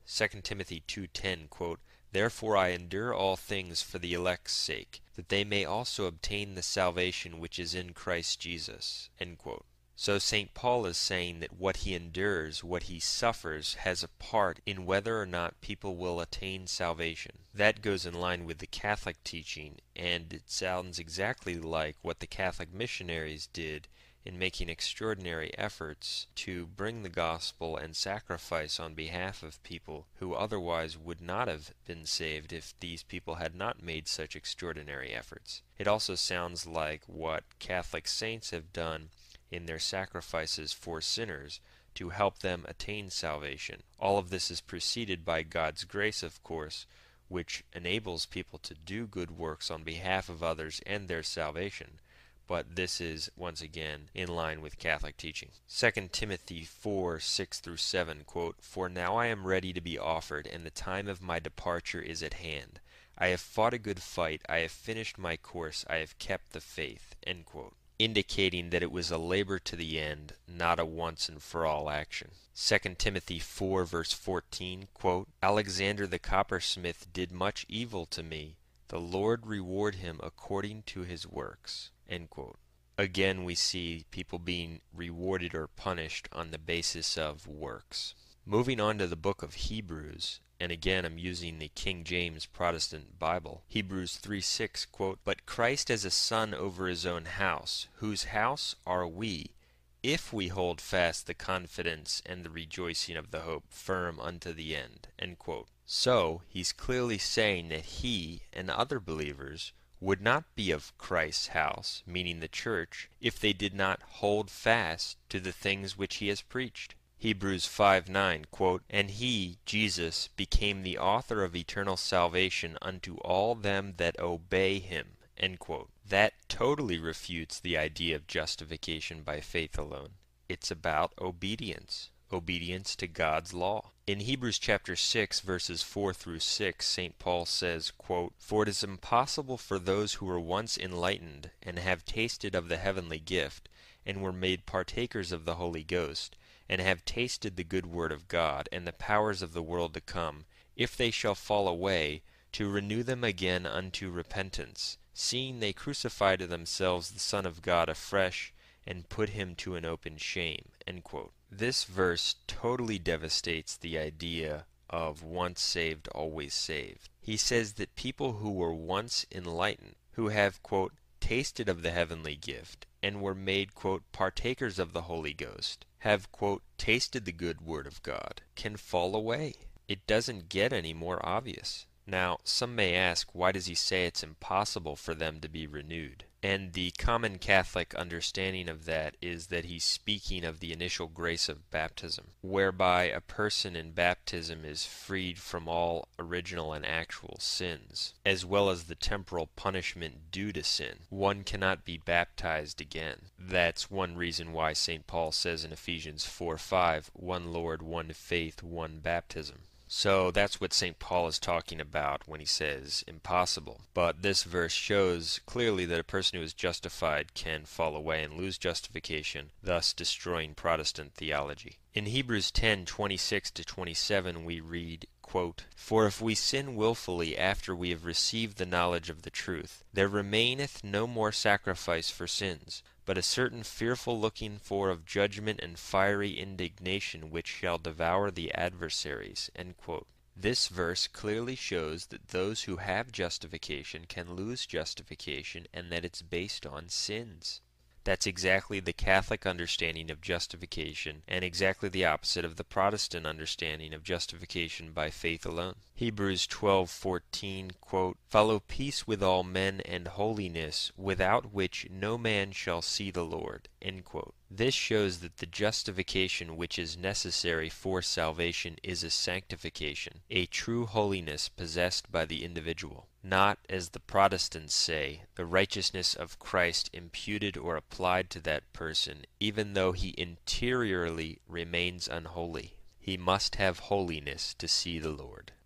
A: Second Timothy two ten, quote, "Therefore I endure all things for the elect's sake, that they may also obtain the salvation which is in Christ Jesus." End quote. So Saint Paul is saying that what he endures, what he suffers, has a part in whether or not people will attain salvation. That goes in line with the Catholic teaching, and it sounds exactly like what the Catholic missionaries did in making extraordinary efforts to bring the gospel and sacrifice on behalf of people who otherwise would not have been saved if these people had not made such extraordinary efforts. It also sounds like what Catholic saints have done in their sacrifices for sinners to help them attain salvation. All of this is preceded by God's grace, of course, which enables people to do good works on behalf of others and their salvation. But this is, once again, in line with Catholic teaching. Second Timothy four, six through seven, quote, "For now I am ready to be offered, and the time of my departure is at hand. I have fought a good fight, I have finished my course, I have kept the faith." End quote. Indicating that it was a labor to the end, not a once-and-for-all action. Second Timothy four, verse fourteen, quote, "Alexander the coppersmith did much evil to me. The Lord reward him according to his works." End quote. Again, we see people being rewarded or punished on the basis of works. Moving on to the book of Hebrews, and again I'm using the King James Protestant Bible, Hebrews three six, quote, "But Christ as a son over his own house, whose house are we, if we hold fast the confidence and the rejoicing of the hope firm unto the end." End quote. So, he's clearly saying that he and other believers would not be of Christ's house, meaning the church, if they did not hold fast to the things which he has preached. Hebrews five nine, quote, "And he, Jesus, became the author of eternal salvation unto all them that obey him." End quote. That totally refutes the idea of justification by faith alone. It's about obedience. Obedience to God's law. In Hebrews chapter six, verses four through six, Saint Paul says, quote, "For it is impossible for those who were once enlightened, and have tasted of the heavenly gift, and were made partakers of the Holy Ghost, and have tasted the good word of God, and the powers of the world to come, if they shall fall away, to renew them again unto repentance, seeing they crucify to themselves the Son of God afresh, and put him to an open shame." End quote. This verse totally devastates the idea of once saved, always saved. He says that people who were once enlightened, who have, quote, "tasted of the heavenly gift, and were made, quote, partakers of the Holy Ghost, have, quote, tasted the good word of God, can fall away." It doesn't get any more obvious. Now, some may ask, why does he say it's impossible for them to be renewed? And the common Catholic understanding of that is that he's speaking of the initial grace of baptism, whereby a person in baptism is freed from all original and actual sins, as well as the temporal punishment due to sin. One cannot be baptized again. That's one reason why Saint Paul says in Ephesians four five, "One Lord, one faith, one baptism." So that's what Saint Paul is talking about when he says impossible. But this verse shows clearly that a person who is justified can fall away and lose justification, thus destroying Protestant theology. In Hebrews ten twenty-six to twenty-seven we read, quote, "For if we sin wilfully after we have received the knowledge of the truth, there remaineth no more sacrifice for sins, but a certain fearful looking for of judgment and fiery indignation which shall devour the adversaries." End quote. This verse clearly shows that those who have justification can lose justification, and that it's based on sins. That's exactly the Catholic understanding of justification, and exactly the opposite of the Protestant understanding of justification by faith alone. Hebrews twelve fourteen, quote, "Follow peace with all men and holiness, without which no man shall see the Lord." End quote. This shows that the justification which is necessary for salvation is a sanctification, a true holiness possessed by the individual, not, as the Protestants say, the righteousness of Christ imputed or applied to that person, even though he interiorly remains unholy. He must have holiness to see the Lord.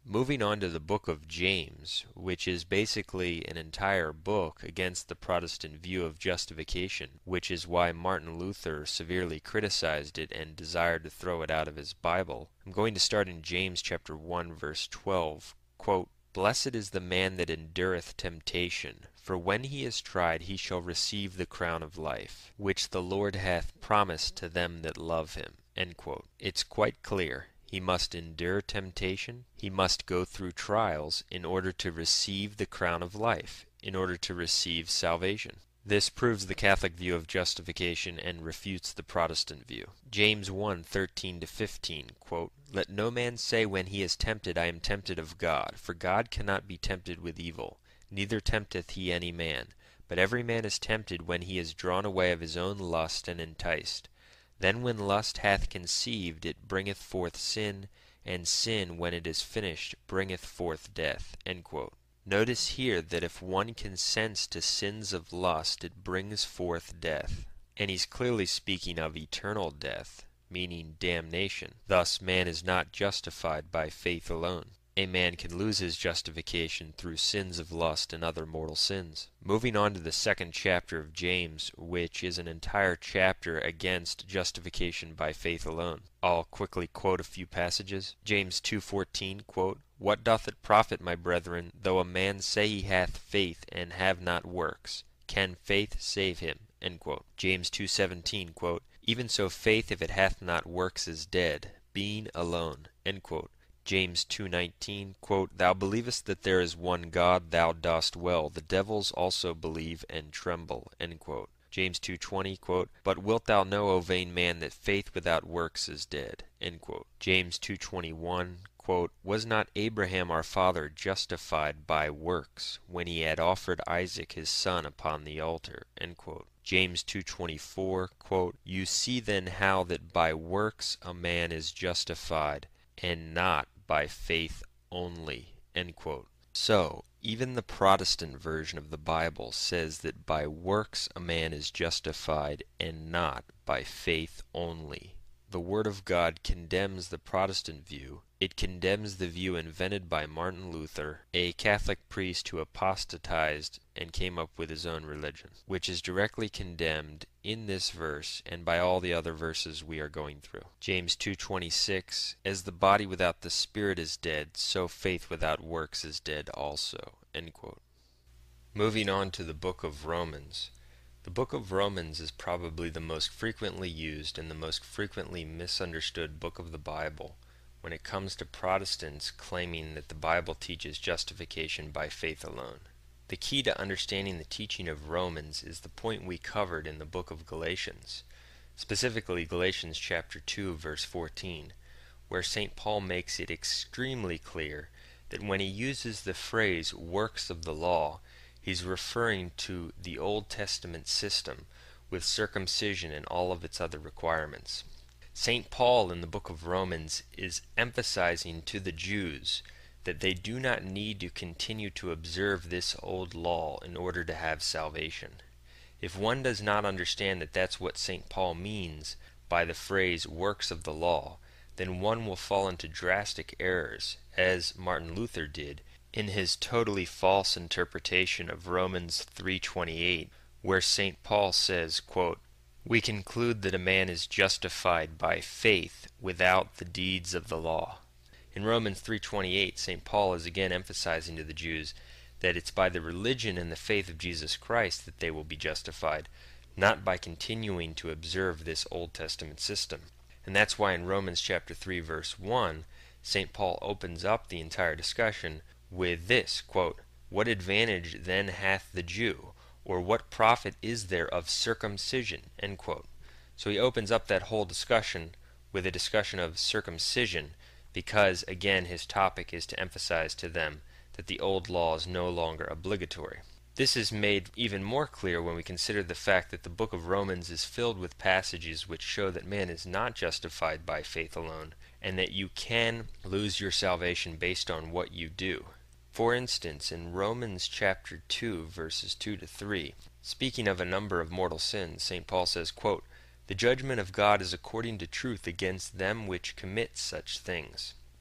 A: Moving on to the book of James, which is basically an entire book against the Protestant view of justification, which is why Martin Luther severely criticized it and desired to throw it out of his Bible. I'm going to start in James chapter one verse twelve, quote, "Blessed is the man that endureth temptation, for when he is tried he shall receive the crown of life, which the Lord hath promised to them that love him." End quote. It's quite clear. He must endure temptation. He must go through trials in order to receive the crown of life, in order to receive salvation. This proves the Catholic view of justification and refutes the Protestant view. James one thirteen to fifteen, quote, "Let no man say when he is tempted, I am tempted of God. For God cannot be tempted with evil, neither tempteth he any man. But every man is tempted when he is drawn away of his own lust and enticed. Then when lust hath conceived, it bringeth forth sin, and sin, when it is finished, bringeth forth death." End quote. Notice here that if one consents to sins of lust, it brings forth death. And he's clearly speaking of eternal death, meaning damnation. Thus, man is not justified by faith alone. A man can lose his justification through sins of lust and other mortal sins. Moving on to the second chapter of James, which is an entire chapter against justification by faith alone. I'll quickly quote a few passages. James two fourteen, quote, "What doth it profit, my brethren, though a man say he hath faith and have not works? Can faith save him?" End quote. James two seventeen, quote, "Even so faith, if it hath not works, is dead, being alone." End quote. James two nineteen, quote, "Thou believest that there is one God, thou dost well. The devils also believe and tremble." End quote. James two twenty, quote, "But wilt thou know, O vain man, that faith without works is dead." End quote. James two twenty-one, quote, "Was not Abraham our father justified by works, when he had offered Isaac his son upon the altar?" End quote. James two twenty-four, quote, "You see then how that by works a man is justified, and not by faith only." End quote. So, even the Protestant version of the Bible says that by works a man is justified and not by faith only. The Word of God condemns the Protestant view. It condemns the view invented by Martin Luther, a Catholic priest who apostatized and came up with his own religion, which is directly condemned in this verse and by all the other verses we are going through. James two twenty-six, "As the body without the spirit is dead, so faith without works is dead also." End quote. Moving on to the book of Romans. The book of Romans is probably the most frequently used and the most frequently misunderstood book of the Bible when it comes to Protestants claiming that the Bible teaches justification by faith alone. The key to understanding the teaching of Romans is the point we covered in the book of Galatians, specifically Galatians chapter two verse fourteen, where Saint Paul makes it extremely clear that when he uses the phrase works of the law, he's referring to the Old Testament system with circumcision and all of its other requirements. Saint Paul in the book of Romans is emphasizing to the Jews that they do not need to continue to observe this old law in order to have salvation. If one does not understand that that's what Saint Paul means by the phrase works of the law, then one will fall into drastic errors, as Martin Luther did in his totally false interpretation of Romans three twenty-eight, where Saint Paul says, quote, "We conclude that a man is justified by faith without the deeds of the law." In Romans three twenty-eight, Saint Paul is again emphasizing to the Jews that it's by the religion and the faith of Jesus Christ that they will be justified, not by continuing to observe this Old Testament system. And that's why in Romans chapter three verse one, Saint Paul opens up the entire discussion with this, quote, "What advantage then hath the Jew, or what profit is there of circumcision?" End quote. So he opens up that whole discussion with a discussion of circumcision because, again, his topic is to emphasize to them that the old law is no longer obligatory. This is made even more clear when we consider the fact that the book of Romans is filled with passages which show that man is not justified by faith alone, and that you can lose your salvation based on what you do. For instance, in Romans chapter two, verses two to three, speaking of a number of mortal sins, Saint Paul says, quote, "The judgment of God is according to truth against them which commit such things."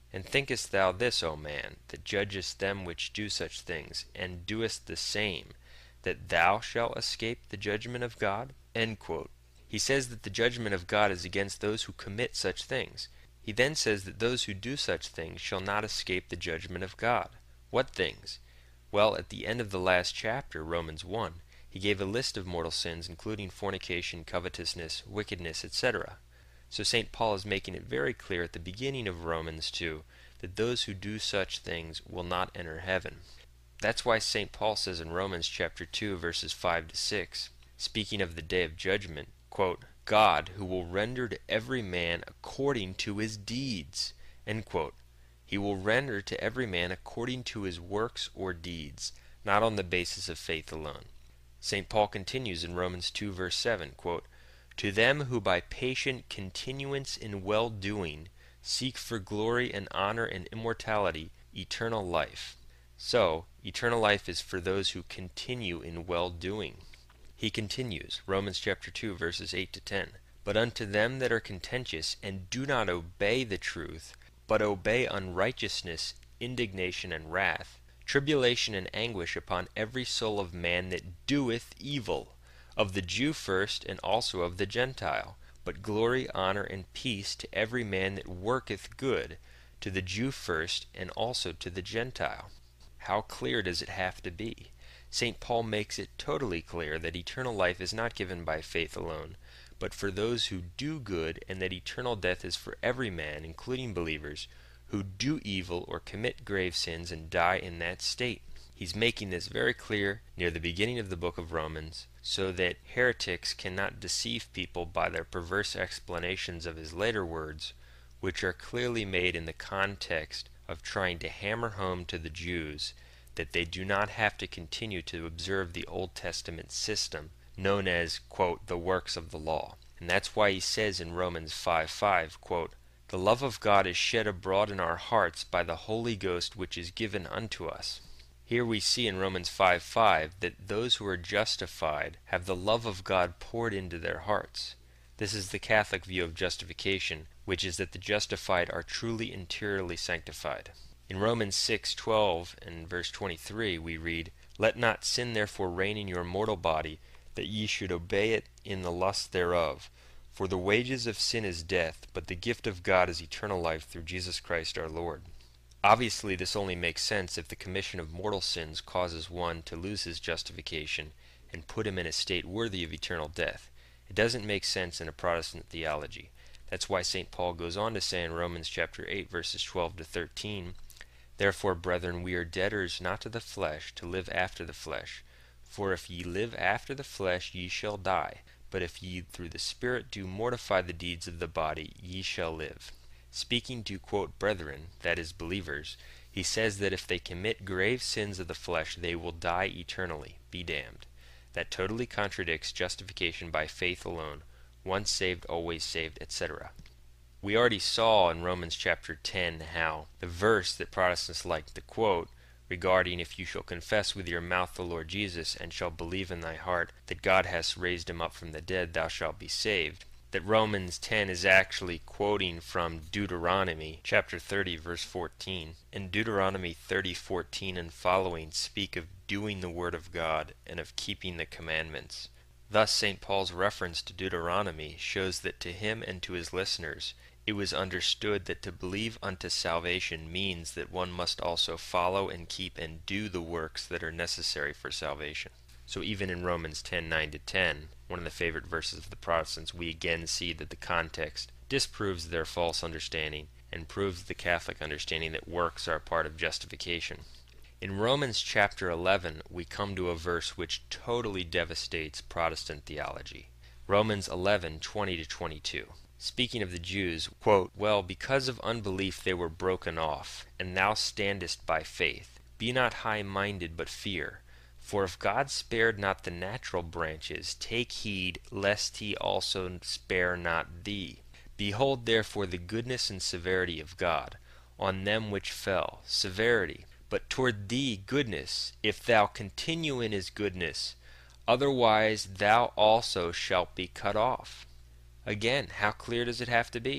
A: And thinkest thou this, O man, that judgest them which do such things, and doest the same, that thou shalt escape the judgment of God? End quote. He says that the judgment of God is against those who commit such things. He then says that those who do such things shall not escape the judgment of God. What things? Well, at the end of the last chapter, Romans one, he gave a list of mortal sins, including fornication, covetousness, wickedness, et cetera. So Saint Paul is making it very clear at the beginning of Romans two that those who do such things will not enter heaven. That's why Saint Paul says in Romans chapter two, verses five to six, speaking of the day of judgment, quote, God, who will render to every man according to his deeds, end quote. He will render to every man according to his works or deeds, not on the basis of faith alone. Saint Paul continues in Romans two, verse seven, quote, to them who by patient continuance in well-doing seek for glory and honor and immortality, eternal life. So, eternal life is for those who continue in well-doing. He continues, Romans chapter two, verses eight to ten, but unto them that are contentious and do not obey the truth, but obey unrighteousness, indignation, and wrath, tribulation and anguish upon every soul of man that doeth evil, of the Jew first, and also of the Gentile, but glory, honor, and peace to every man that worketh good, to the Jew first, and also to the Gentile. How clear does it have to be? Saint Paul makes it totally clear that eternal life is not given by faith alone, but for those who do good, and that eternal death is for every man, including believers, who do evil or commit grave sins and die in that state. He's making this very clear near the beginning of the book of Romans, so that heretics cannot deceive people by their perverse explanations of his later words, which are clearly made in the context of trying to hammer home to the Jews that they do not have to continue to observe the Old Testament system known as, quote, the works of the law. And that's why he says in Romans five five, quote, the love of God is shed abroad in our hearts by the Holy Ghost which is given unto us. Here we see in Romans five five that those who are justified have the love of God poured into their hearts. This is the Catholic view of justification, which is that the justified are truly interiorly sanctified. In Romans six twelve and verse twenty-three we read, let not sin therefore reign in your mortal body, that ye should obey it in the lust thereof. For the wages of sin is death, but the gift of God is eternal life through Jesus Christ our Lord. Obviously, this only makes sense if the commission of mortal sins causes one to lose his justification and put him in a state worthy of eternal death. It doesn't make sense in a Protestant theology. That's why Saint Paul goes on to say in Romans chapter eight, verses twelve to thirteen, therefore, brethren, we are debtors not to the flesh, to live after the flesh. For if ye live after the flesh, ye shall die. But if ye through the Spirit do mortify the deeds of the body, ye shall live. Speaking to, quote, brethren, that is, believers, he says that if they commit grave sins of the flesh, they will die eternally, be damned. That totally contradicts justification by faith alone, once saved, always saved, et cetera. We already saw in Romans chapter ten how the verse that Protestants like to quote regarding if you shall confess with your mouth the Lord Jesus and shall believe in thy heart that God has raised him up from the dead, thou shalt be saved, that Romans ten is actually quoting from Deuteronomy chapter thirty verse fourteen. And Deuteronomy thirty fourteen and following speak of doing the word of God and of keeping the commandments. Thus Saint Paul's reference to Deuteronomy shows that to him and to his listeners it was understood that to believe unto salvation means that one must also follow and keep and do the works that are necessary for salvation. So even in Romans ten nine to ten, one of the favorite verses of the Protestants, we again see that the context disproves their false understanding and proves the Catholic understanding that works are a part of justification. In Romans chapter eleven, we come to a verse which totally devastates Protestant theology. Romans eleven twenty to twenty-two. Speaking of the Jews, quote, well, because of unbelief they were broken off, and thou standest by faith. Be not high-minded, but fear. For if God spared not the natural branches, take heed lest he also spare not thee. Behold therefore the goodness and severity of God on them which fell, severity, but toward thee goodness, if thou continue in his goodness, otherwise thou also shalt be cut off. Again, how clear does it have to be?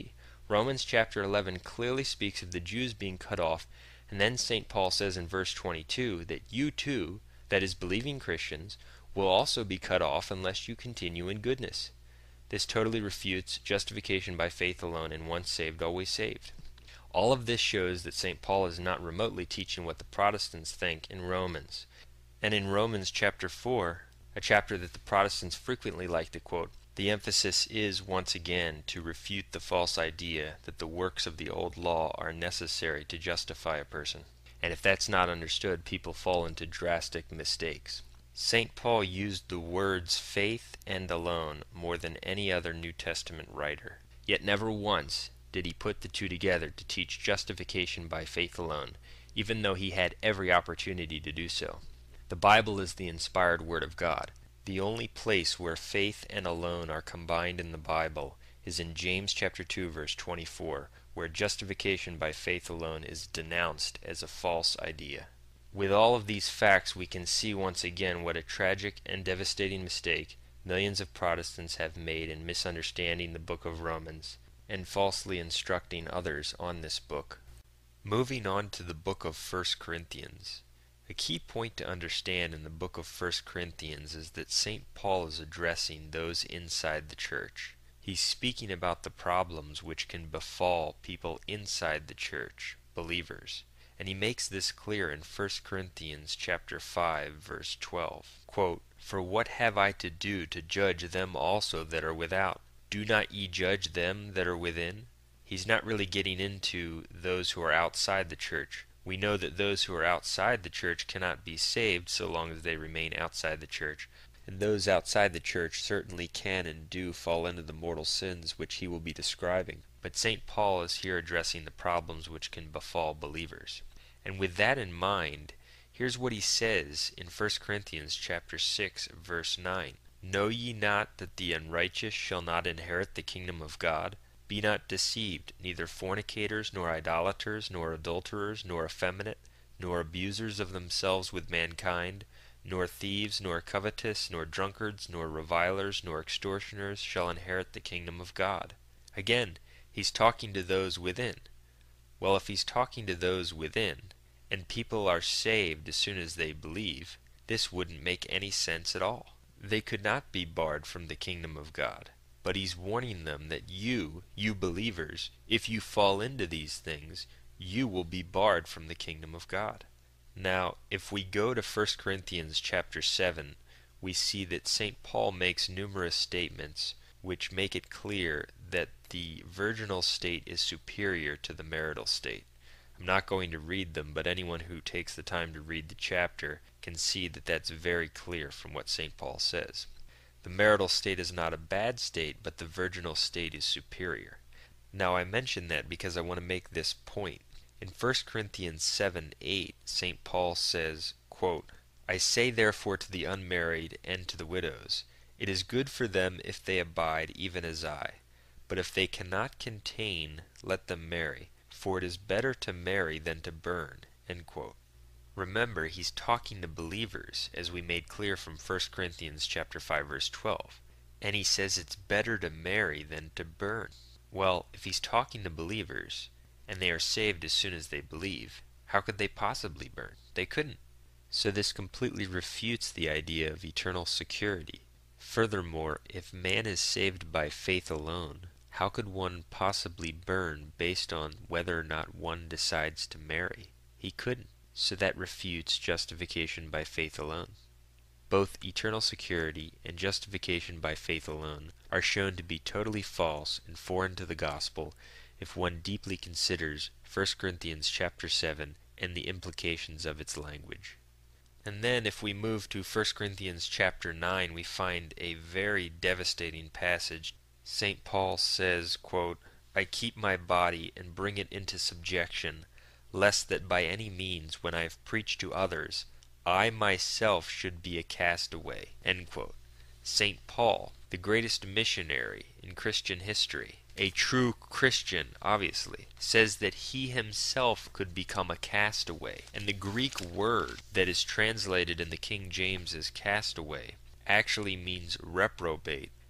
A: Romans chapter eleven clearly speaks of the Jews being cut off, and then Saint Paul says in verse twenty-two that you too, that is, believing Christians, will also be cut off unless you continue in goodness. This totally refutes justification by faith alone and once saved, always saved. All of this shows that Saint Paul is not remotely teaching what the Protestants think in Romans. And in Romans chapter four, a chapter that the Protestants frequently like to quote, the emphasis is once again to refute the false idea that the works of the old law are necessary to justify a person. And if that's not understood, people fall into drastic mistakes. Saint Paul used the words faith and alone more than any other New Testament writer. Yet never once did he put the two together to teach justification by faith alone, even though he had every opportunity to do so. The Bible is the inspired Word of God. The only place where faith and alone are combined in the Bible is in James chapter two verse twenty-four, where justification by faith alone is denounced as a false idea. With all of these facts, we can see once again what a tragic and devastating mistake millions of Protestants have made in misunderstanding the book of Romans and falsely instructing others on this book. Moving on to the book of First Corinthians. A key point to understand in the book of First Corinthians is that Saint Paul is addressing those inside the church. He's speaking about the problems which can befall people inside the church, believers. And he makes this clear in First Corinthians chapter five verse twelve. Quote, "For what have I to do to judge them also that are without? Do not ye judge them that are within?" He's not really getting into those who are outside the church. We know that those who are outside the church cannot be saved so long as they remain outside the church. And those outside the church certainly can and do fall into the mortal sins which he will be describing. But Saint Paul is here addressing the problems which can befall believers. And with that in mind, here's what he says in First Corinthians chapter six verse nine. "Know ye not that the unrighteous shall not inherit the kingdom of God? Be not deceived, neither fornicators, nor idolaters, nor adulterers, nor effeminate, nor abusers of themselves with mankind, nor thieves, nor covetous, nor drunkards, nor revilers, nor extortioners shall inherit the kingdom of God." Again, he's talking to those within. Well, if he's talking to those within, and people are saved as soon as they believe, this wouldn't make any sense at all. They could not be barred from the kingdom of God. But he's warning them that you, you believers, if you fall into these things, you will be barred from the kingdom of God. Now, if we go to First Corinthians chapter seven, we see that Saint Paul makes numerous statements which make it clear that the virginal state is superior to the marital state. I'm not going to read them, but anyone who takes the time to read the chapter can see that that's very clear from what Saint Paul says. The marital state is not a bad state, but the virginal state is superior. Now I mention that because I want to make this point. In First Corinthians seven eight, Saint Paul says, quote, "I say therefore to the unmarried and to the widows, it is good for them if they abide even as I. But if they cannot contain, let them marry, for it is better to marry than to burn." End quote. Remember, he's talking to believers, as we made clear from First Corinthians chapter five verse twelve. And he says it's better to marry than to burn. Well, if he's talking to believers, and they are saved as soon as they believe, how could they possibly burn? They couldn't. So this completely refutes the idea of eternal security. Furthermore, if man is saved by faith alone, how could one possibly burn based on whether or not one decides to marry? He couldn't. So that refutes justification by faith alone. Both eternal security and justification by faith alone are shown to be totally false and foreign to the gospel if one deeply considers First Corinthians chapter seven and the implications of its language. And then if we move to First Corinthians chapter nine, we find a very devastating passage. Saint Paul says, quote, "I keep my body and bring it into subjection, lest that by any means, when I have preached to others, I myself should be a castaway." End quote. Saint Paul, the greatest missionary in Christian history, a true Christian, obviously, says that he himself could become a castaway. And the Greek word that is translated in the King James as castaway actually means reprobate,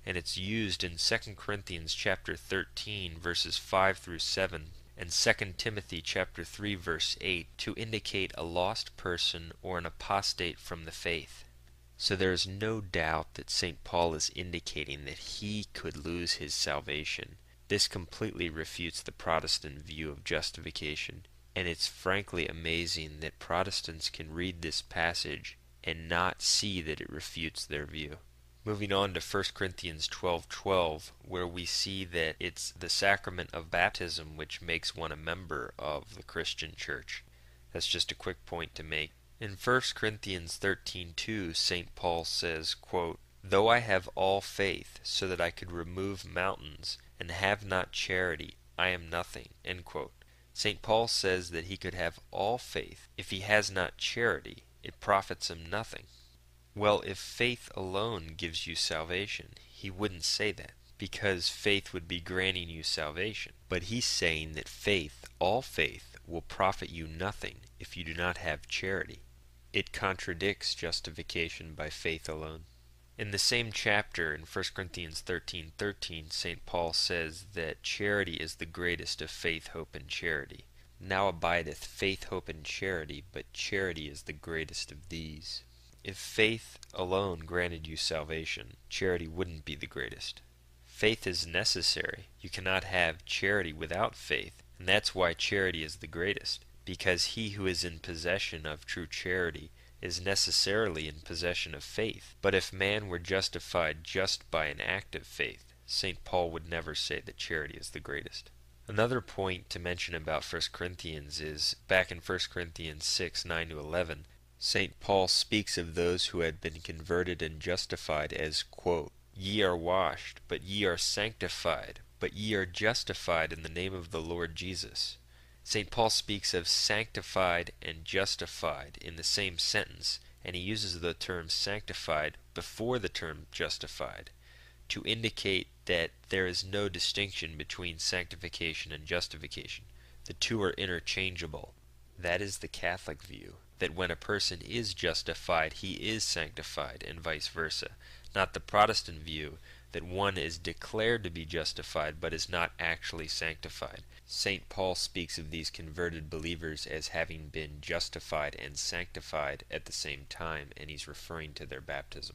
A: and it's used in Second Corinthians chapter thirteen verses five through seven and Second Timothy chapter three verse eight to indicate a lost person or an apostate from the faith. So there is no doubt that Saint Paul is indicating that he could lose his salvation. This completely refutes the Protestant view of justification, and it's frankly amazing that Protestants can read this passage and not see that it refutes their view. Moving on to First Corinthians twelve twelve, where we see that it's the sacrament of baptism which makes one a member of the Christian church. That's just a quick point to make. In First Corinthians thirteen two, Saint Paul says, quote, "Though I have all faith, so that I could remove mountains, and have not charity, I am nothing." End quote. Saint Paul says that he could have all faith. If he has not charity, it profits him nothing. Well, if faith alone gives you salvation, he wouldn't say that, because faith would be granting you salvation. But he's saying that faith, all faith, will profit you nothing if you do not have charity. It contradicts justification by faith alone. In the same chapter, in First Corinthians thirteen thirteen, Saint Paul says that charity is the greatest of faith, hope, and charity. Now abideth faith, hope, and charity, but charity is the greatest of these. If faith alone granted you salvation, charity wouldn't be the greatest. Faith is necessary. You cannot have charity without faith, and that's why charity is the greatest, because he who is in possession of true charity is necessarily in possession of faith. But if man were justified just by an act of faith, Saint Paul would never say that charity is the greatest. Another point to mention about First Corinthians is, back in First Corinthians six nine to eleven, Saint Paul speaks of those who had been converted and justified as, quote, "Ye are washed, but ye are sanctified, but ye are justified in the name of the Lord Jesus." Saint Paul speaks of sanctified and justified in the same sentence, and he uses the term sanctified before the term justified to indicate that there is no distinction between sanctification and justification. The two are interchangeable. That is the Catholic view, that when a person is justified, he is sanctified, and vice versa. Not the Protestant view, that one is declared to be justified but is not actually sanctified. Saint Paul speaks of these converted believers as having been justified and sanctified at the same time, and he's referring to their baptism.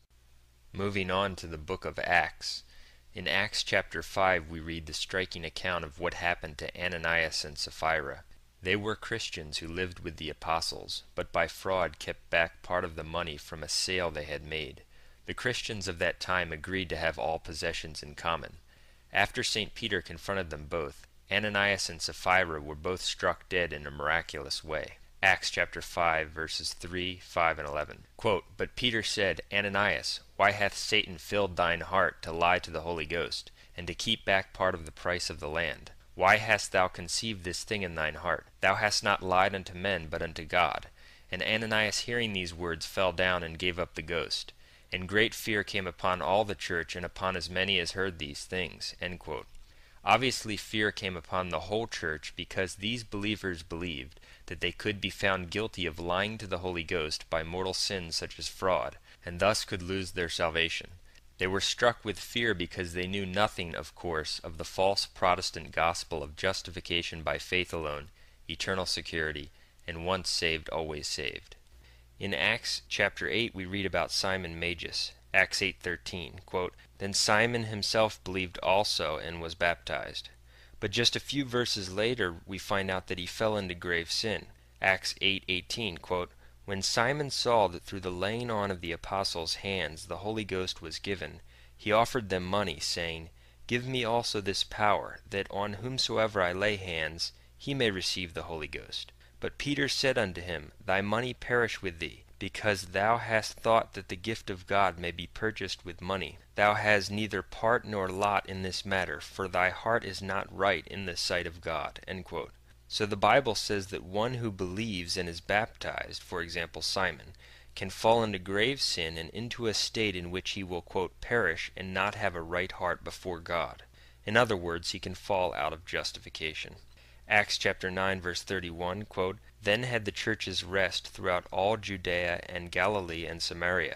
A: Moving on to the book of Acts. In Acts chapter five we read the striking account of what happened to Ananias and Sapphira. They were Christians who lived with the apostles, but by fraud kept back part of the money from a sale they had made. The Christians of that time agreed to have all possessions in common. After Saint Peter confronted them both, Ananias and Sapphira were both struck dead in a miraculous way. Acts chapter five, verses three, five, and eleven. Quote, "But Peter said, Ananias, why hath Satan filled thine heart to lie to the Holy Ghost, and to keep back part of the price of the land? Why hast thou conceived this thing in thine heart? Thou hast not lied unto men, but unto God. And Ananias, hearing these words, fell down and gave up the ghost. And great fear came upon all the church, and upon as many as heard these things." End quote. Obviously fear came upon the whole church, because these believers believed that they could be found guilty of lying to the Holy Ghost by mortal sins such as fraud, and thus could lose their salvation. They were struck with fear because they knew nothing, of course, of the false Protestant gospel of justification by faith alone, eternal security, and once saved, always saved. In Acts chapter eight we read about Simon Magus. Acts eight thirteen, quote, "Then Simon himself believed also and was baptized." But just a few verses later we find out that he fell into grave sin. Acts eight eighteen, quote, "When Simon saw that through the laying on of the apostles' hands the Holy Ghost was given, he offered them money, saying, Give me also this power, that on whomsoever I lay hands, he may receive the Holy Ghost. But Peter said unto him, Thy money perish with thee, because thou hast thought that the gift of God may be purchased with money. Thou hast neither part nor lot in this matter, for thy heart is not right in the sight of God." End quote. So the Bible says that one who believes and is baptized, for example Simon, can fall into grave sin and into a state in which he will, quote, perish and not have a right heart before God. In other words, he can fall out of justification. Acts chapter nine verse thirty-one, quote, "Then had the churches rest throughout all Judea and Galilee and Samaria,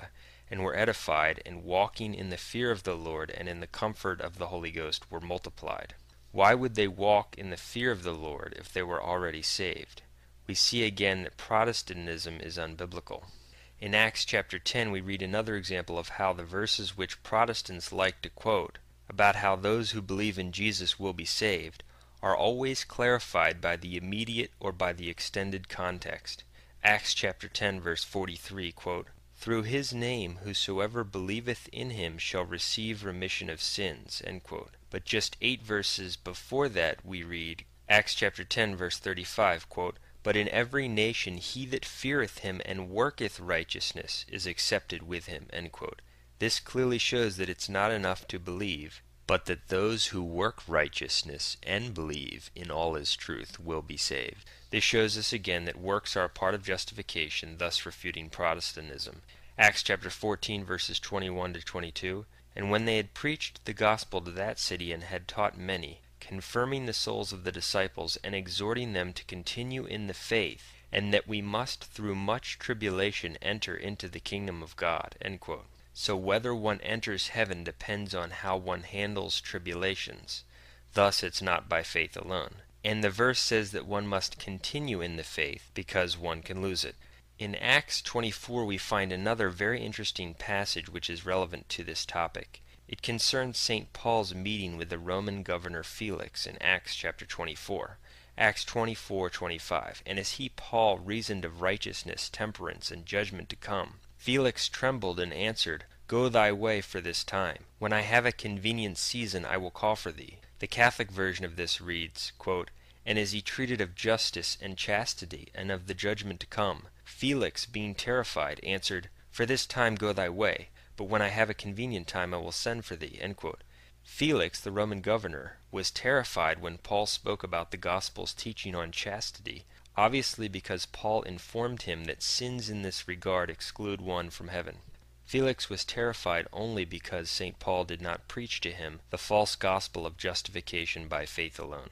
A: and were edified, and walking in the fear of the Lord and in the comfort of the Holy Ghost were multiplied. Why would they walk in the fear of the Lord if they were already saved? We see again that Protestantism is unbiblical. In Acts chapter ten we read another example of how the verses which Protestants like to quote about how those who believe in Jesus will be saved are always clarified by the immediate or by the extended context. Acts chapter ten verse forty-three, quote, "Through his name whosoever believeth in him shall receive remission of sins," end quote. But just eight verses before that we read, Acts chapter ten verse thirty-five, quote, "But in every nation he that feareth him and worketh righteousness is accepted with him," end quote. This clearly shows that it's not enough to believe, but that those who work righteousness and believe in all his truth will be saved. This shows us again that works are a part of justification, thus refuting Protestantism. Acts chapter fourteen verses twenty-one to twenty-two, "And when they had preached the gospel to that city and had taught many, confirming the souls of the disciples and exhorting them to continue in the faith, and that we must through much tribulation enter into the kingdom of God," end quote. So whether one enters heaven depends on how one handles tribulations. Thus it's not by faith alone. And the verse says that one must continue in the faith because one can lose it. In Acts twenty-four we find another very interesting passage which is relevant to this topic. It concerns Saint Paul's meeting with the Roman governor Felix in Acts chapter twenty-four. Acts twenty-four twenty-five, "And as he, Paul, reasoned of righteousness, temperance, and judgment to come, Felix trembled and answered, Go thy way for this time. When I have a convenient season I will call for thee." The Catholic version of this reads, quote, "And as he treated of justice and chastity and of the judgment to come, Felix, being terrified, answered, For this time go thy way, but when I have a convenient time I will send for thee." End quote. Felix, the Roman governor, was terrified when Paul spoke about the gospel's teaching on chastity, obviously because Paul informed him that sins in this regard exclude one from heaven. Felix was terrified only because Saint Paul did not preach to him the false gospel of justification by faith alone.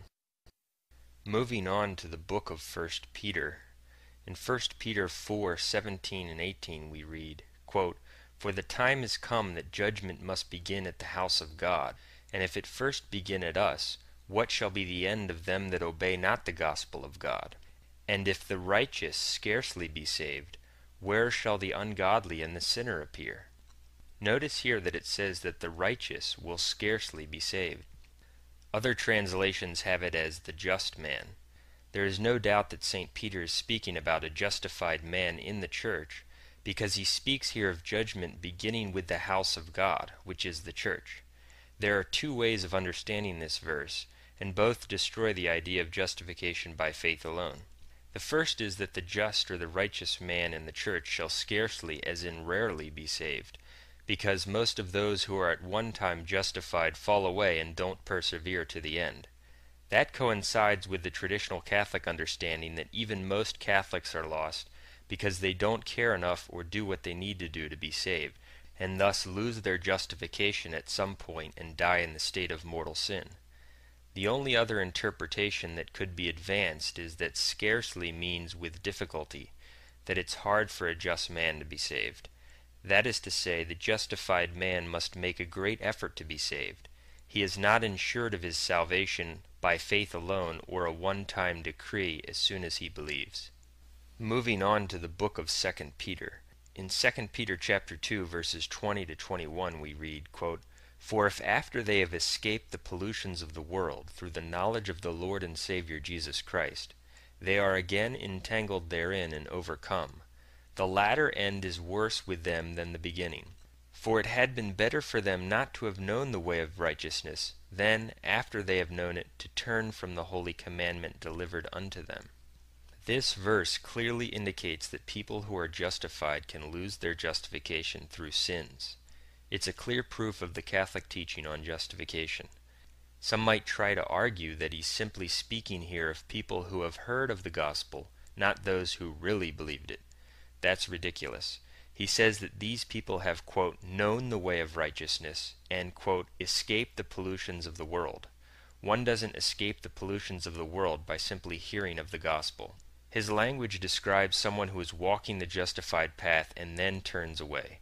A: Moving on to the book of First Peter. In First Peter four seventeen and eighteen we read, quote, "For the time is come that judgment must begin at the house of God, and if it first begin at us, what shall be the end of them that obey not the gospel of God? And if the righteous scarcely be saved, where shall the ungodly and the sinner appear?" Notice here that it says that the righteous will scarcely be saved. Other translations have it as the just man. There is no doubt that Saint Peter is speaking about a justified man in the church, because he speaks here of judgment beginning with the house of God, which is the church. There are two ways of understanding this verse, and both destroy the idea of justification by faith alone. The first is that the just or the righteous man in the church shall scarcely, as in rarely, be saved, because most of those who are at one time justified fall away and don't persevere to the end. That coincides with the traditional Catholic understanding that even most Catholics are lost because they don't care enough or do what they need to do to be saved, and thus lose their justification at some point and die in the state of mortal sin. The only other interpretation that could be advanced is that scarcely means with difficulty, that it's hard for a just man to be saved. That is to say, the justified man must make a great effort to be saved. He is not ensured of his salvation by faith alone or a one-time decree as soon as he believes. Moving on to the book of Second Peter. In Second Peter chapter two, verses twenty to twenty-one, we read, quote, "For if after they have escaped the pollutions of the world through the knowledge of the Lord and Savior Jesus Christ, they are again entangled therein and overcome, the latter end is worse with them than the beginning. For it had been better for them not to have known the way of righteousness, than, after they have known it, to turn from the holy commandment delivered unto them." This verse clearly indicates that people who are justified can lose their justification through sins. It's a clear proof of the Catholic teaching on justification. Some might try to argue that he's simply speaking here of people who have heard of the gospel, not those who really believed it. That's ridiculous. He says that these people have, quote, known the way of righteousness and, quote, escaped the pollutions of the world. One doesn't escape the pollutions of the world by simply hearing of the gospel. His language describes someone who is walking the justified path and then turns away.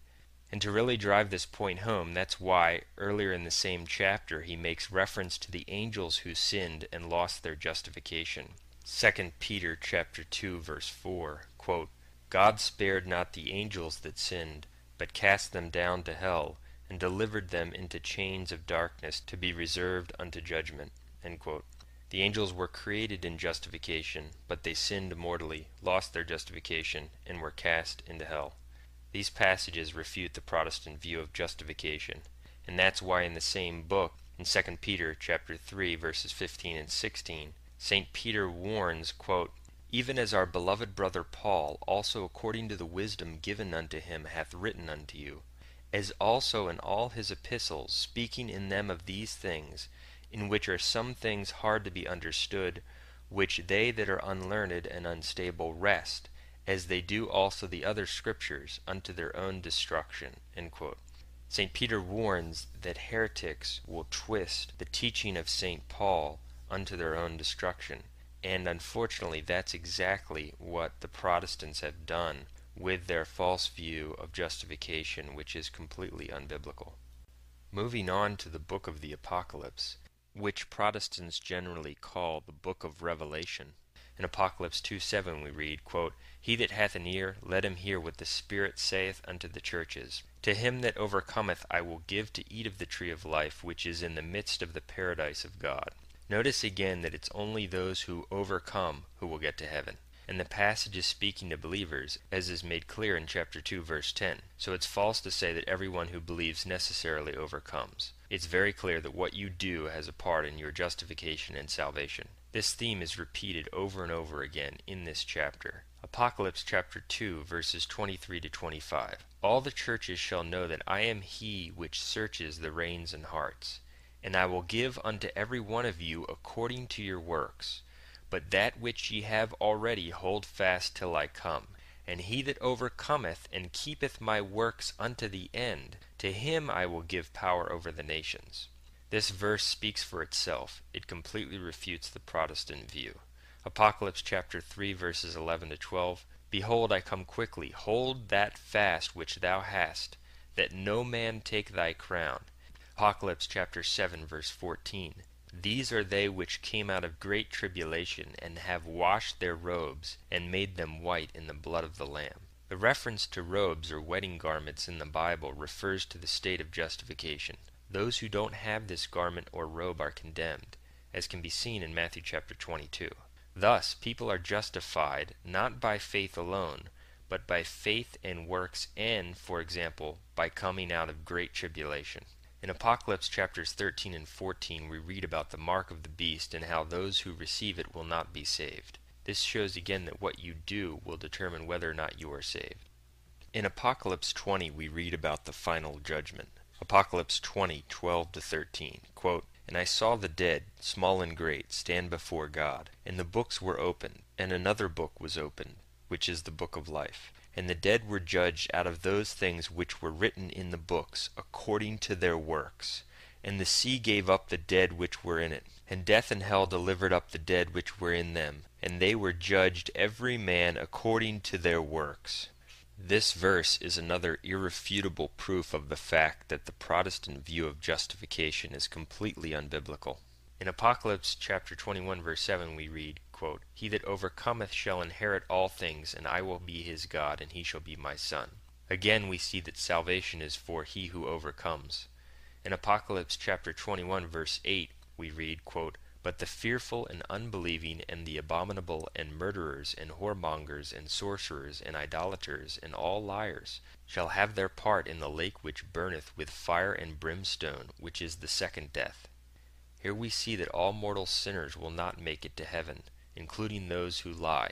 A: And to really drive this point home, that's why, earlier in the same chapter, he makes reference to the angels who sinned and lost their justification. Second Peter chapter two, verse four, quote, God spared not the angels that sinned, but cast them down to hell, and delivered them into chains of darkness to be reserved unto judgment. End quote. The angels were created in justification, but they sinned mortally, lost their justification, and were cast into hell. These passages refute the Protestant view of justification, and that's why in the same book, in Second Peter chapter three, verses fifteen and sixteen, Saint Peter warns, quote, Even as our beloved brother Paul also according to the wisdom given unto him hath written unto you, as also in all his epistles, speaking in them of these things, in which are some things hard to be understood, which they that are unlearned and unstable wrest, as they do also the other scriptures, unto their own destruction. End quote. Saint Peter warns that heretics will twist the teaching of Saint Paul unto their own destruction, and unfortunately that's exactly what the Protestants have done with their false view of justification, which is completely unbiblical. Moving on to the book of the Apocalypse, which Protestants generally call the book of Revelation. In Apocalypse two seven we read, quote, He that hath an ear, let him hear what the Spirit saith unto the churches. To him that overcometh I will give to eat of the tree of life, which is in the midst of the paradise of God. Notice again that it's only those who overcome who will get to heaven. And the passage is speaking to believers, as is made clear in chapter two, verse ten. So it's false to say that everyone who believes necessarily overcomes. It's very clear that what you do has a part in your justification and salvation. This theme is repeated over and over again in this chapter. Apocalypse chapter two, verses twenty-three to twenty-five. All the churches shall know that I am he which searches the reins and hearts, and I will give unto every one of you according to your works. But that which ye have already hold fast till I come. And he that overcometh and keepeth my works unto the end, to him I will give power over the nations. This verse speaks for itself. It completely refutes the Protestant view. Apocalypse chapter three, verses eleven to twelve. Behold, I come quickly. Hold that fast which thou hast, that no man take thy crown. Apocalypse chapter seven, verse fourteen. These are they which came out of great tribulation, and have washed their robes, and made them white in the blood of the Lamb. The reference to robes or wedding garments in the Bible refers to the state of justification. Those who don't have this garment or robe are condemned, as can be seen in Matthew chapter twenty-two. Thus, people are justified not by faith alone, but by faith and works and, for example, by coming out of great tribulation. In Apocalypse chapters thirteen and fourteen we read about the mark of the beast and how those who receive it will not be saved. This shows again that what you do will determine whether or not you are saved. In Apocalypse twenty we read about the final judgment. Apocalypse twenty, twelve to thirteen, quote, And I saw the dead, small and great, stand before God, and the books were opened, and another book was opened, which is the book of life. And the dead were judged out of those things which were written in the books, according to their works. And the sea gave up the dead which were in it, and death and hell delivered up the dead which were in them, and they were judged every man according to their works. This verse is another irrefutable proof of the fact that the Protestant view of justification is completely unbiblical. In Apocalypse chapter twenty-one verse seven we read, quote, He that overcometh shall inherit all things, and I will be his God, and he shall be my son. Again we see that salvation is for he who overcomes. In Apocalypse chapter twenty-one verse eight we read, quote, But the fearful and unbelieving and the abominable and murderers and whoremongers and sorcerers and idolaters and all liars shall have their part in the lake which burneth with fire and brimstone, which is the second death. Here we see that all mortal sinners will not make it to heaven, including those who lie.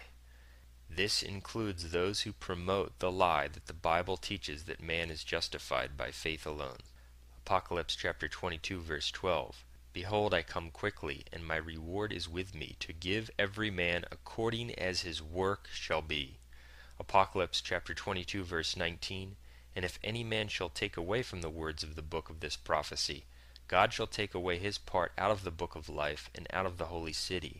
A: This includes those who promote the lie that the Bible teaches that man is justified by faith alone. Apocalypse chapter twenty-two verse twelve. Behold, I come quickly, and my reward is with me, to give every man according as his work shall be. Apocalypse chapter twenty-two verse nineteen. And if any man shall take away from the words of the book of this prophecy, God shall take away his part out of the book of life and out of the holy city.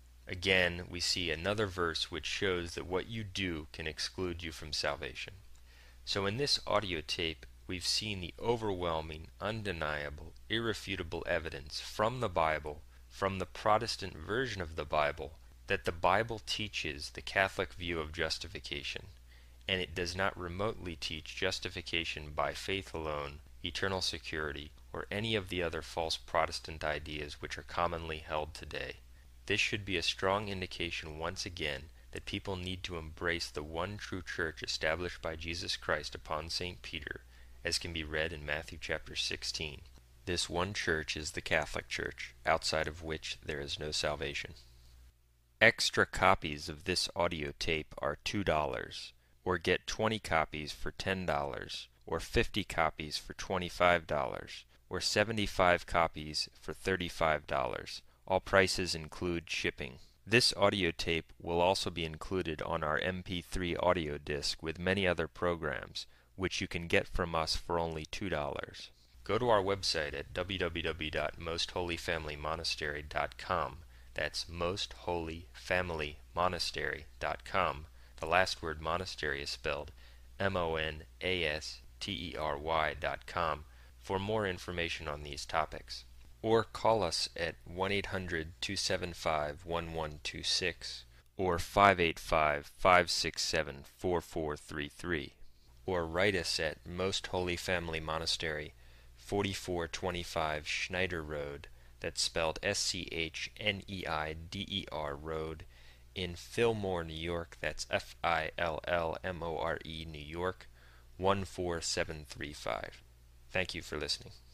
A: Again, we see another verse which shows that what you do can exclude you from salvation. So in this audio tape, we we've seen the overwhelming, undeniable, irrefutable evidence from the Bible, from the Protestant version of the Bible, that the Bible teaches the Catholic view of justification, and it does not remotely teach justification by faith alone, eternal security, or any of the other false Protestant ideas which are commonly held today. This should be a strong indication once again that people need to embrace the one true church established by Jesus Christ upon Saint Peter, as can be read in Matthew chapter sixteen. This one church is the Catholic Church, outside of which there is no salvation. Extra copies of this audio tape are two dollars, or get twenty copies for ten dollars, or fifty copies for twenty-five dollars, or seventy-five copies for thirty-five dollars. All prices include shipping. This audio tape will also be included on our M P three audio disc with many other programs, which you can get from us for only two dollars. Go to our website at w w w dot most holy family monastery dot com. That's most holy family monastery dot com. The last word monastery is spelled M O N A S T E R Y dot com for more information on these topics. Or call us at one eight hundred two seven five one one two six or five eight five five six seven four four three three. Or write us at Most Holy Family Monastery, forty-four twenty-five Schneider Road, that's spelled S C H N E I D E R Road, in Fillmore, New York, that's F I L L M O R E, New York, one four seven three five. Thank you for listening.